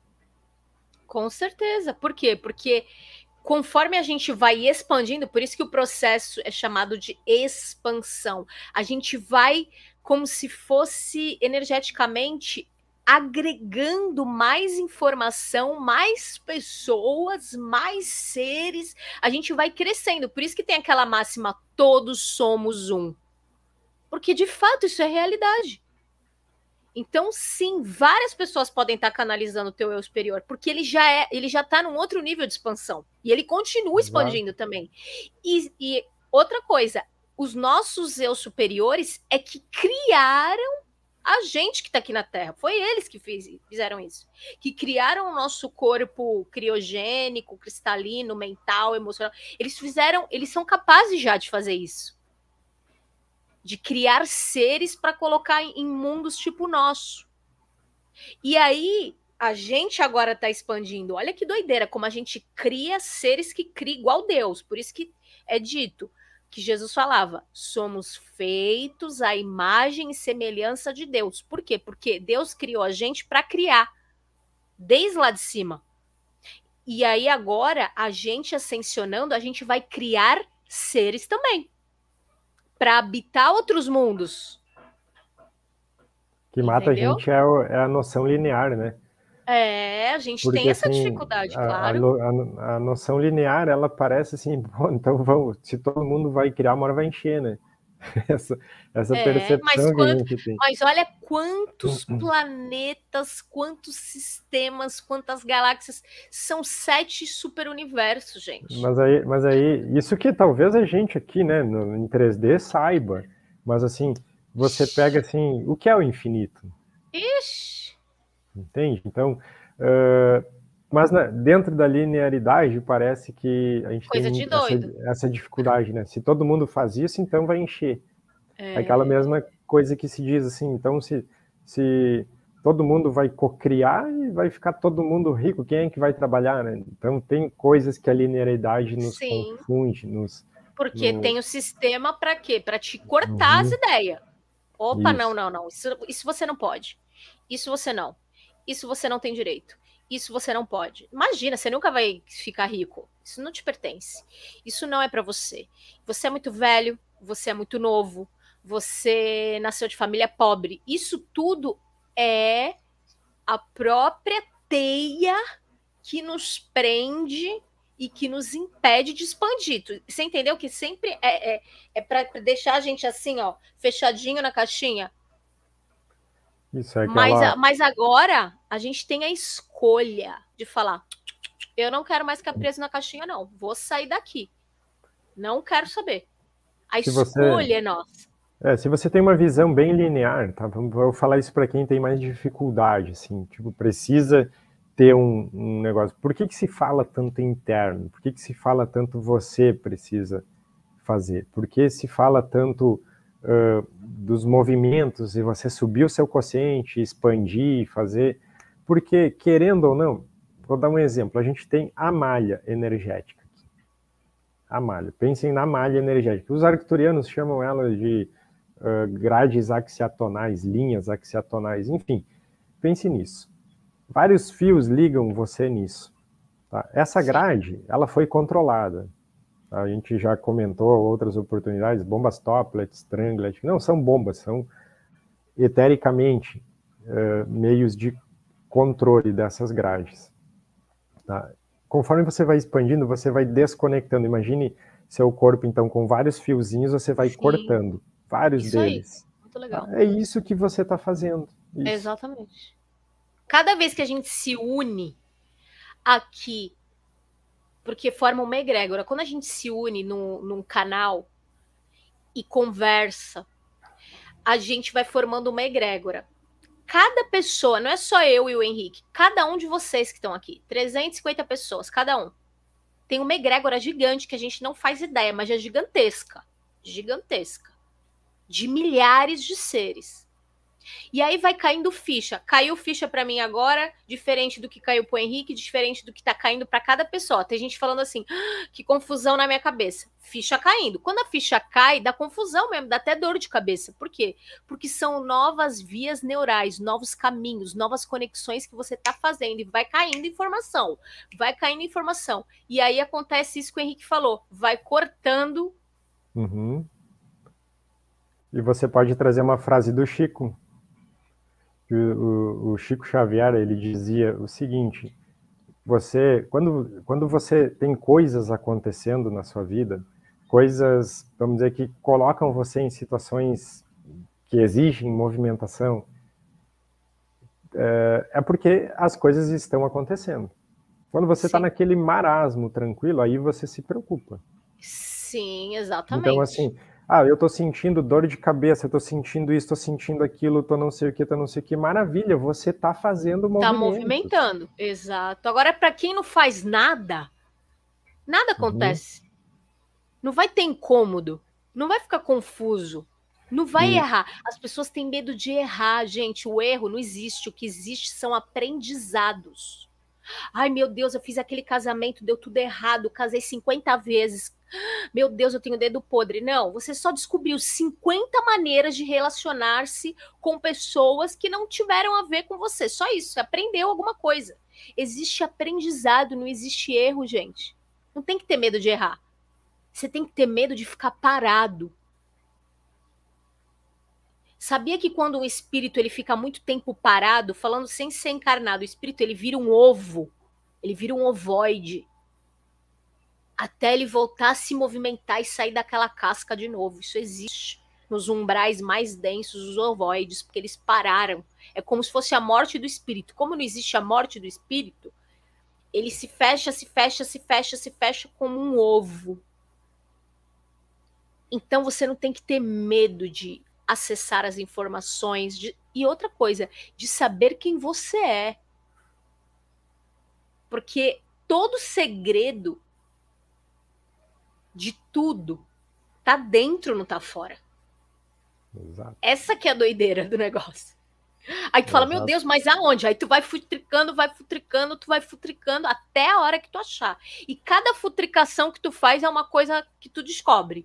Com certeza. Por quê? Porque conforme a gente vai expandindo, por isso que o processo é chamado de expansão. A gente vai como se fosse energeticamente agregando mais informação, mais pessoas, mais seres. A gente vai crescendo. Por isso que tem aquela máxima: todos somos um. Porque de fato isso é realidade. Então, sim, várias pessoas podem estar canalizando o teu eu superior, porque ele já é, ele já está num outro nível de expansão. E ele continua expandindo Exato. também. E, e outra coisa, os nossos eu superiores é que criaram a gente que está aqui na Terra. Foi eles que fiz, fizeram isso. Que criaram o nosso corpo criogênico, cristalino, mental, emocional. Eles fizeram, eles são capazes já de fazer isso. De criar seres para colocar em mundos tipo nosso. E aí, a gente agora está expandindo. Olha que doideira, como a gente cria seres que criam igual Deus. Por isso que é dito que Jesus falava, somos feitos à imagem e semelhança de Deus. Por quê? Porque Deus criou a gente para criar, desde lá de cima. E aí agora, a gente ascensionando, a gente vai criar seres também. Para habitar outros mundos. Que mata Entendeu? a gente é, é a noção linear, né? É, a gente Porque, tem essa assim, dificuldade, a, claro. A, a, a noção linear, ela parece assim, bom, então vamos, se todo mundo vai criar, uma hora vai encher, né? Essa, essa é, percepção mas que quanto, a gente tem. Mas olha quantos planetas, quantos sistemas, quantas galáxias. São sete superuniversos, gente. Mas aí, mas aí, isso que talvez a gente aqui, né, no, em três D saiba, mas assim, você pega assim, o que é o infinito? Ixi! Entende? Então, uh, mas né, dentro da linearidade parece que a gente Coisa tem de doido. Essa, essa dificuldade, né? Se todo mundo faz isso, então vai encher. É aquela mesma coisa que se diz assim, então se, se todo mundo vai cocriar e vai ficar todo mundo rico, quem é que vai trabalhar, né? Então tem coisas que a linearidade nos Sim. confunde, nos... Porque no... tem o sistema para quê? Para te cortar uhum. as ideias. Opa, isso. não, não, não. Isso, isso você não pode. Isso você não. Isso você não tem direito. Isso você não pode. Imagina, você nunca vai ficar rico. Isso não te pertence. Isso não é para você. Você é muito velho, você é muito novo, você nasceu de família pobre. Isso tudo é a própria teia que nos prende e que nos impede de expandir. Você entendeu que sempre é, é, é para deixar a gente assim, ó, fechadinho na caixinha? Isso é aquela... mas, mas agora a gente tem a escolha de falar, eu não quero mais ficar preso na caixinha, não. Vou sair daqui. Não quero saber. A se escolha você... é nossa. É, se você tem uma visão bem linear, tá? Vou falar isso para quem tem mais dificuldade, assim, tipo, precisa ter um, um negócio. Por que que se fala tanto interno? Por que que se fala tanto você precisa fazer? Por que se fala tanto uh, dos movimentos e você subir o seu quociente, expandir, fazer? Porque, querendo ou não, vou dar um exemplo, a gente tem a malha energética. A malha, pensem na malha energética. Os arcturianos chamam ela de Uh, grades axiatonais, linhas axiatonais, enfim, pense nisso. Vários fios ligam você nisso. Tá? Essa grade, ela foi controlada. Tá? A gente já comentou outras oportunidades, bombas Topplet, Stranglet, não são bombas, são etericamente uh, meios de controle dessas grades. Tá? Conforme você vai expandindo, você vai desconectando. Imagine seu corpo, então, com vários fiozinhos, você vai Sim. cortando. Vários isso deles. Aí. Muito legal. É isso que você está fazendo. Isso. Exatamente. Cada vez que a gente se une aqui porque forma uma egrégora. Quando a gente se une num, num canal e conversa, a gente vai formando uma egrégora. Cada pessoa, não é só eu e o Henrique, cada um de vocês que estão aqui, trezentas e cinquenta pessoas, cada um, tem uma egrégora gigante que a gente não faz ideia, mas é gigantesca. Gigantesca. De milhares de seres. E aí vai caindo ficha. Caiu ficha para mim agora, diferente do que caiu pro Henrique, diferente do que tá caindo para cada pessoa. Tem gente falando assim, ah, que confusão na minha cabeça. Ficha caindo. Quando a ficha cai, dá confusão mesmo, dá até dor de cabeça. Por quê? Porque são novas vias neurais, novos caminhos, novas conexões que você tá fazendo e vai caindo informação. Vai caindo informação. E aí acontece isso que o Henrique falou, vai cortando. Uhum. E você pode trazer uma frase do Chico. O, o, o Chico Xavier, ele dizia o seguinte: você, quando, quando você tem coisas acontecendo na sua vida, coisas, vamos dizer, que colocam você em situações que exigem movimentação, é, é porque as coisas estão acontecendo. Quando você está naquele marasmo tranquilo, aí você se preocupa. Sim, exatamente. Então, assim, ah, eu tô sentindo dor de cabeça, eu tô sentindo isso, tô sentindo aquilo, tô não sei o que, tô não sei o que. Maravilha, você tá fazendo movimentos. Tá movimentando, exato. Agora, para quem não faz nada, nada acontece. Uhum. Não vai ter incômodo, não vai ficar confuso, não vai e... errar. As pessoas têm medo de errar, gente. O erro não existe. O que existe são aprendizados. Ai, meu Deus, eu fiz aquele casamento, deu tudo errado, casei cinquenta vezes. Meu Deus, eu tenho dedo podre. Não, você só descobriu cinquenta maneiras de relacionar-se com pessoas que não tiveram a ver com você. Só isso, você aprendeu alguma coisa. Existe aprendizado, não existe erro, gente. Não tem que ter medo de errar. Você tem que ter medo de ficar parado. Sabia que quando um espírito ele fica muito tempo parado, falando sem ser encarnado, o espírito ele vira um ovo, ele vira um ovoide, até ele voltar a se movimentar e sair daquela casca de novo. Isso existe nos umbrais mais densos, os ovoides, porque eles pararam. É como se fosse a morte do espírito. Como não existe a morte do espírito, ele se fecha, se fecha, se fecha, se fecha como um ovo. Então você não tem que ter medo de acessar as informações, de... e outra coisa, de saber quem você é. Porque todo segredo de tudo tá dentro, não tá fora. Exato. Essa que é a doideira do negócio. Aí tu fala, Exato. Meu Deus, mas aonde? Aí tu vai futricando, vai futricando, tu vai futricando até a hora que tu achar. E cada futricação que tu faz é uma coisa que tu descobre.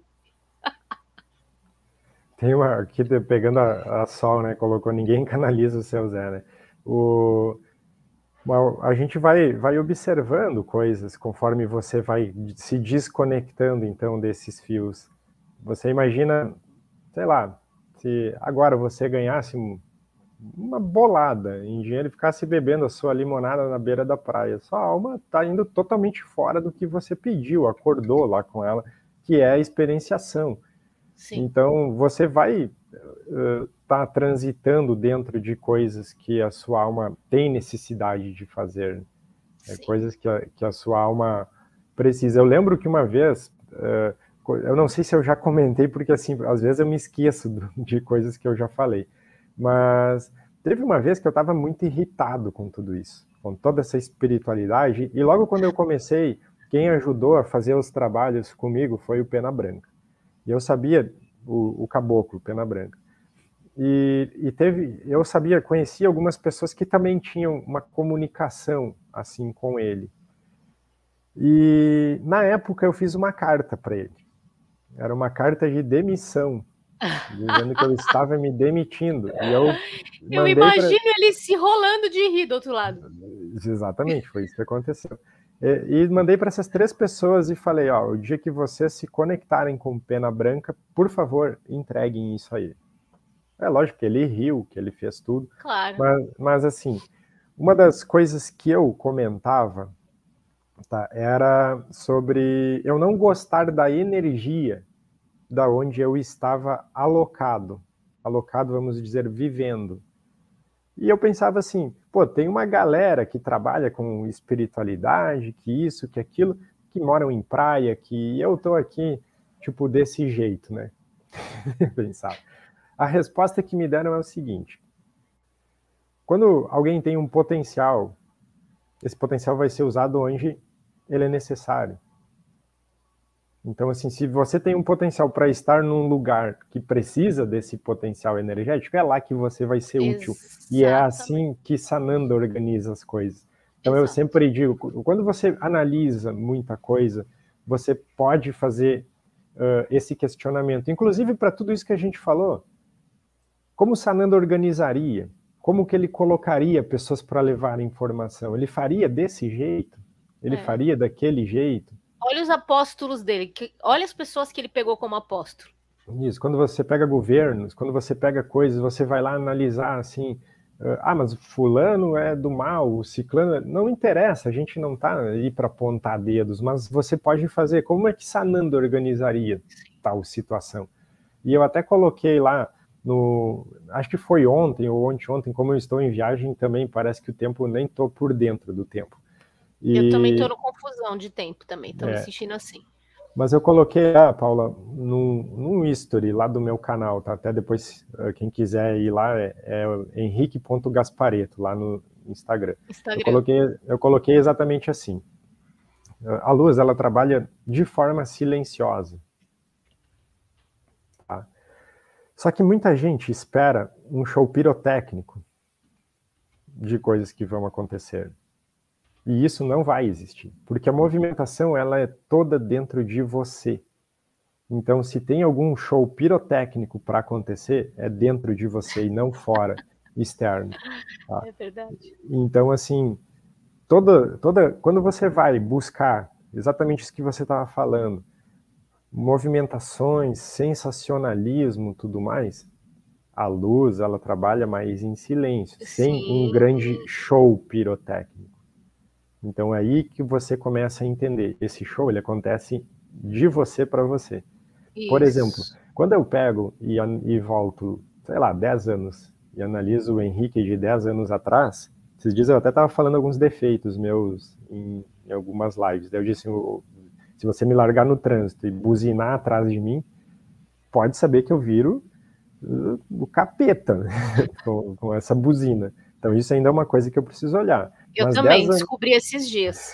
Tem uma, aqui pegando a, a Sol, né, colocou, ninguém canaliza o seu Zé, né, o, a gente vai, vai observando coisas conforme você vai se desconectando, então, desses fios. Você imagina, sei lá, se agora você ganhasse uma bolada em dinheiro e ficasse bebendo a sua limonada na beira da praia, sua alma está indo totalmente fora do que você pediu, acordou lá com ela, que é a experienciação. Sim. Então, você vai estar uh, tá transitando dentro de coisas que a sua alma tem necessidade de fazer, né? Coisas que a, que a sua alma precisa. Eu lembro que uma vez, uh, eu não sei se eu já comentei, porque assim, às vezes eu me esqueço de coisas que eu já falei, mas teve uma vez que eu estava muito irritado com tudo isso, com toda essa espiritualidade, e logo quando eu comecei, quem ajudou a fazer os trabalhos comigo foi o Pena Branca. E eu sabia o, o caboclo, Pena Branca. E, e teve, eu sabia, conhecia algumas pessoas que também tinham uma comunicação assim com ele. E na época eu fiz uma carta para ele. Era uma carta de demissão, dizendo que eu estava me demitindo. E eu eu imagino pra... ele se rolando de rir do outro lado. Exatamente, foi isso que aconteceu. E, e mandei para essas três pessoas e falei, ó, o dia que vocês se conectarem com Pena Branca, por favor, entreguem isso aí. É lógico que ele riu, que ele fez tudo. Claro. Mas, mas assim, uma das coisas que eu comentava, tá, era sobre eu não gostar da energia da onde eu estava alocado. Alocado, vamos dizer, vivendo. E eu pensava assim, pô, tem uma galera que trabalha com espiritualidade, que isso, que aquilo, que moram em praia, que eu tô aqui, tipo, desse jeito, né? Pensar. A resposta que me deram é o seguinte: quando alguém tem um potencial, esse potencial vai ser usado onde ele é necessário. Então, assim, se você tem um potencial para estar num lugar que precisa desse potencial energético, é lá que você vai ser útil. Exatamente. E é assim que Sananda organiza as coisas. Então, Exato. Eu sempre digo, quando você analisa muita coisa, você pode fazer uh, esse questionamento. Inclusive, para tudo isso que a gente falou, como Sananda organizaria? Como que ele colocaria pessoas para levar informação? Ele faria desse jeito? Ele é. faria daquele jeito? Olha os apóstolos dele, que, olha as pessoas que ele pegou como apóstolo. Isso, quando você pega governos, quando você pega coisas, você vai lá analisar assim, ah, mas fulano é do mal, o ciclano, não interessa, a gente não está aí para apontar dedos, mas você pode fazer, como é que Sananda organizaria tal situação? E eu até coloquei lá, no, acho que foi ontem ou ontem, como eu estou em viagem também, parece que o tempo, nem estou por dentro do tempo. E... Eu também estou no confusão de tempo também, estou é. me sentindo assim. Mas eu coloquei lá, Paula, num, num history lá do meu canal, tá? Até depois, quem quiser ir lá, é, é henrique ponto gasparetto, lá no Instagram. Instagram. Eu, coloquei, eu coloquei exatamente assim. A luz, ela trabalha de forma silenciosa. Tá? Só que muita gente espera um show pirotécnico de coisas que vão acontecer. E isso não vai existir, porque a movimentação ela é toda dentro de você. Então, se tem algum show pirotécnico para acontecer, é dentro de você e não fora, externo. Tá? É verdade. Então, assim, toda, toda, quando você vai buscar exatamente isso que você estava falando, movimentações, sensacionalismo, tudo mais, a luz ela trabalha mais em silêncio, Sim. sem um grande show pirotécnico. Então é aí que você começa a entender. Esse show, ele acontece de você para você. Isso. Por exemplo, quando eu pego e, e volto, sei lá, dez anos, e analiso o Henrique de dez anos atrás, esses dias eu até estava falando alguns defeitos meus em, em algumas lives. Eu disse, se você me largar no trânsito e buzinar atrás de mim, pode saber que eu viro uh, o capeta com, com essa buzina. Então isso ainda é uma coisa que eu preciso olhar. Eu Mas também anos... descobri esses dias.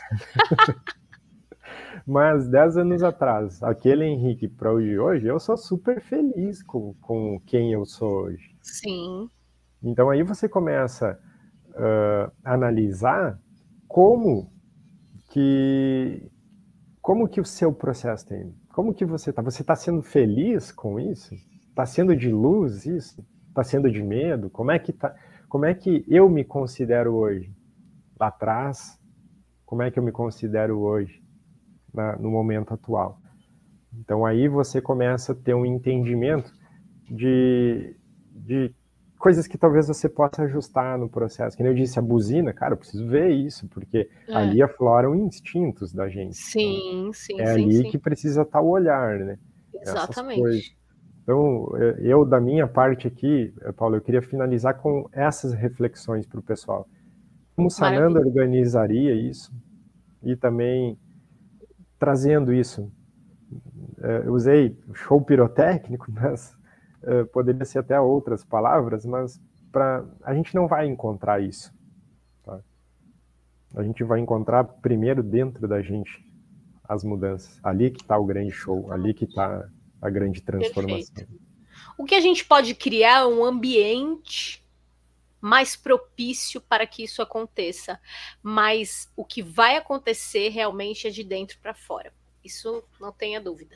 Mas dez anos atrás, aquele Henrique para o de hoje, eu sou super feliz com, com quem eu sou hoje. Sim. Então aí você começa uh, a analisar como que, como que o seu processo tem. Como que você está? Você está sendo feliz com isso? Está sendo de luz isso? Está sendo de medo? Como é que tá? Como é que eu me considero hoje? Lá atrás, como é que eu me considero hoje, na, no momento atual. Então aí você começa a ter um entendimento de, de coisas que talvez você possa ajustar no processo. Que nem eu disse, a buzina, cara, eu preciso ver isso, porque é. ali afloram instintos da gente. Sim, então, sim, É sim, ali sim. que precisa estar o olhar, né? Exatamente. Então, eu, da minha parte aqui, Paulo, eu queria finalizar com essas reflexões para o pessoal. Como Sananda organizaria isso e também trazendo isso. Eu usei show pirotécnico, mas uh, poderia ser até outras palavras, mas pra, a gente não vai encontrar isso. Tá? A gente vai encontrar primeiro dentro da gente as mudanças. Ali que está o grande show, ali que está a grande transformação. Perfeito. O que a gente pode criar é um ambiente mais propício para que isso aconteça, mas o que vai acontecer realmente é de dentro para fora, isso não tenha dúvida.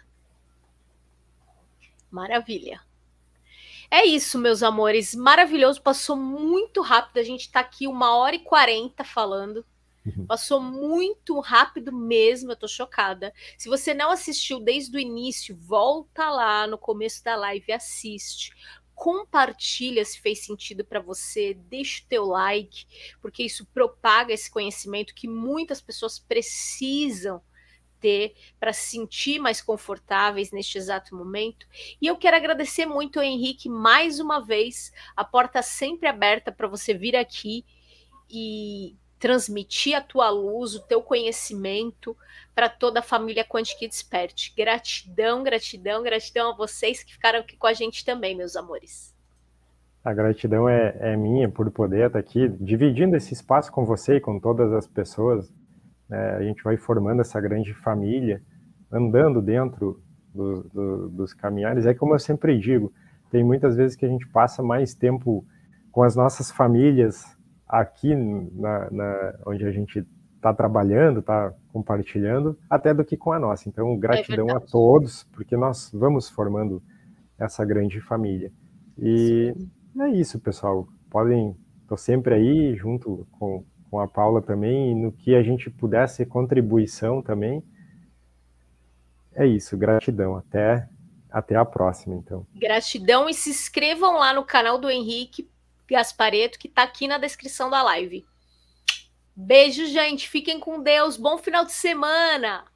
Maravilha. É isso, meus amores, maravilhoso, passou muito rápido, a gente está aqui uma hora e quarenta falando, passou muito rápido mesmo, eu tô chocada. Se você não assistiu desde o início, volta lá no começo da live e assiste. Compartilha se fez sentido para você, deixa o teu like, porque isso propaga esse conhecimento que muitas pessoas precisam ter para se sentir mais confortáveis neste exato momento. E eu quero agradecer muito ao Henrique mais uma vez, a porta sempre aberta para você vir aqui e transmitir a tua luz, o teu conhecimento para toda a família Quantic Desperte. Gratidão, gratidão, gratidão a vocês que ficaram aqui com a gente também, meus amores. A gratidão é, é minha por poder estar aqui, dividindo esse espaço com você e com todas as pessoas. É, a gente vai formando essa grande família, andando dentro do, do, dos caminhares. É como eu sempre digo, tem muitas vezes que a gente passa mais tempo com as nossas famílias aqui, na, na, onde a gente está trabalhando, está compartilhando, até do que com a nossa. Então, gratidão é a todos, porque nós vamos formando essa grande família. E é isso, pessoal. Podem, estou sempre aí, junto com, com a Paula também, e no que a gente puder ser contribuição também. É isso, gratidão. Até, até a próxima, então. Gratidão, e se inscrevam lá no canal do Henrique Gasparetto, que está aqui na descrição da live. Beijo, gente. Fiquem com Deus. Bom final de semana.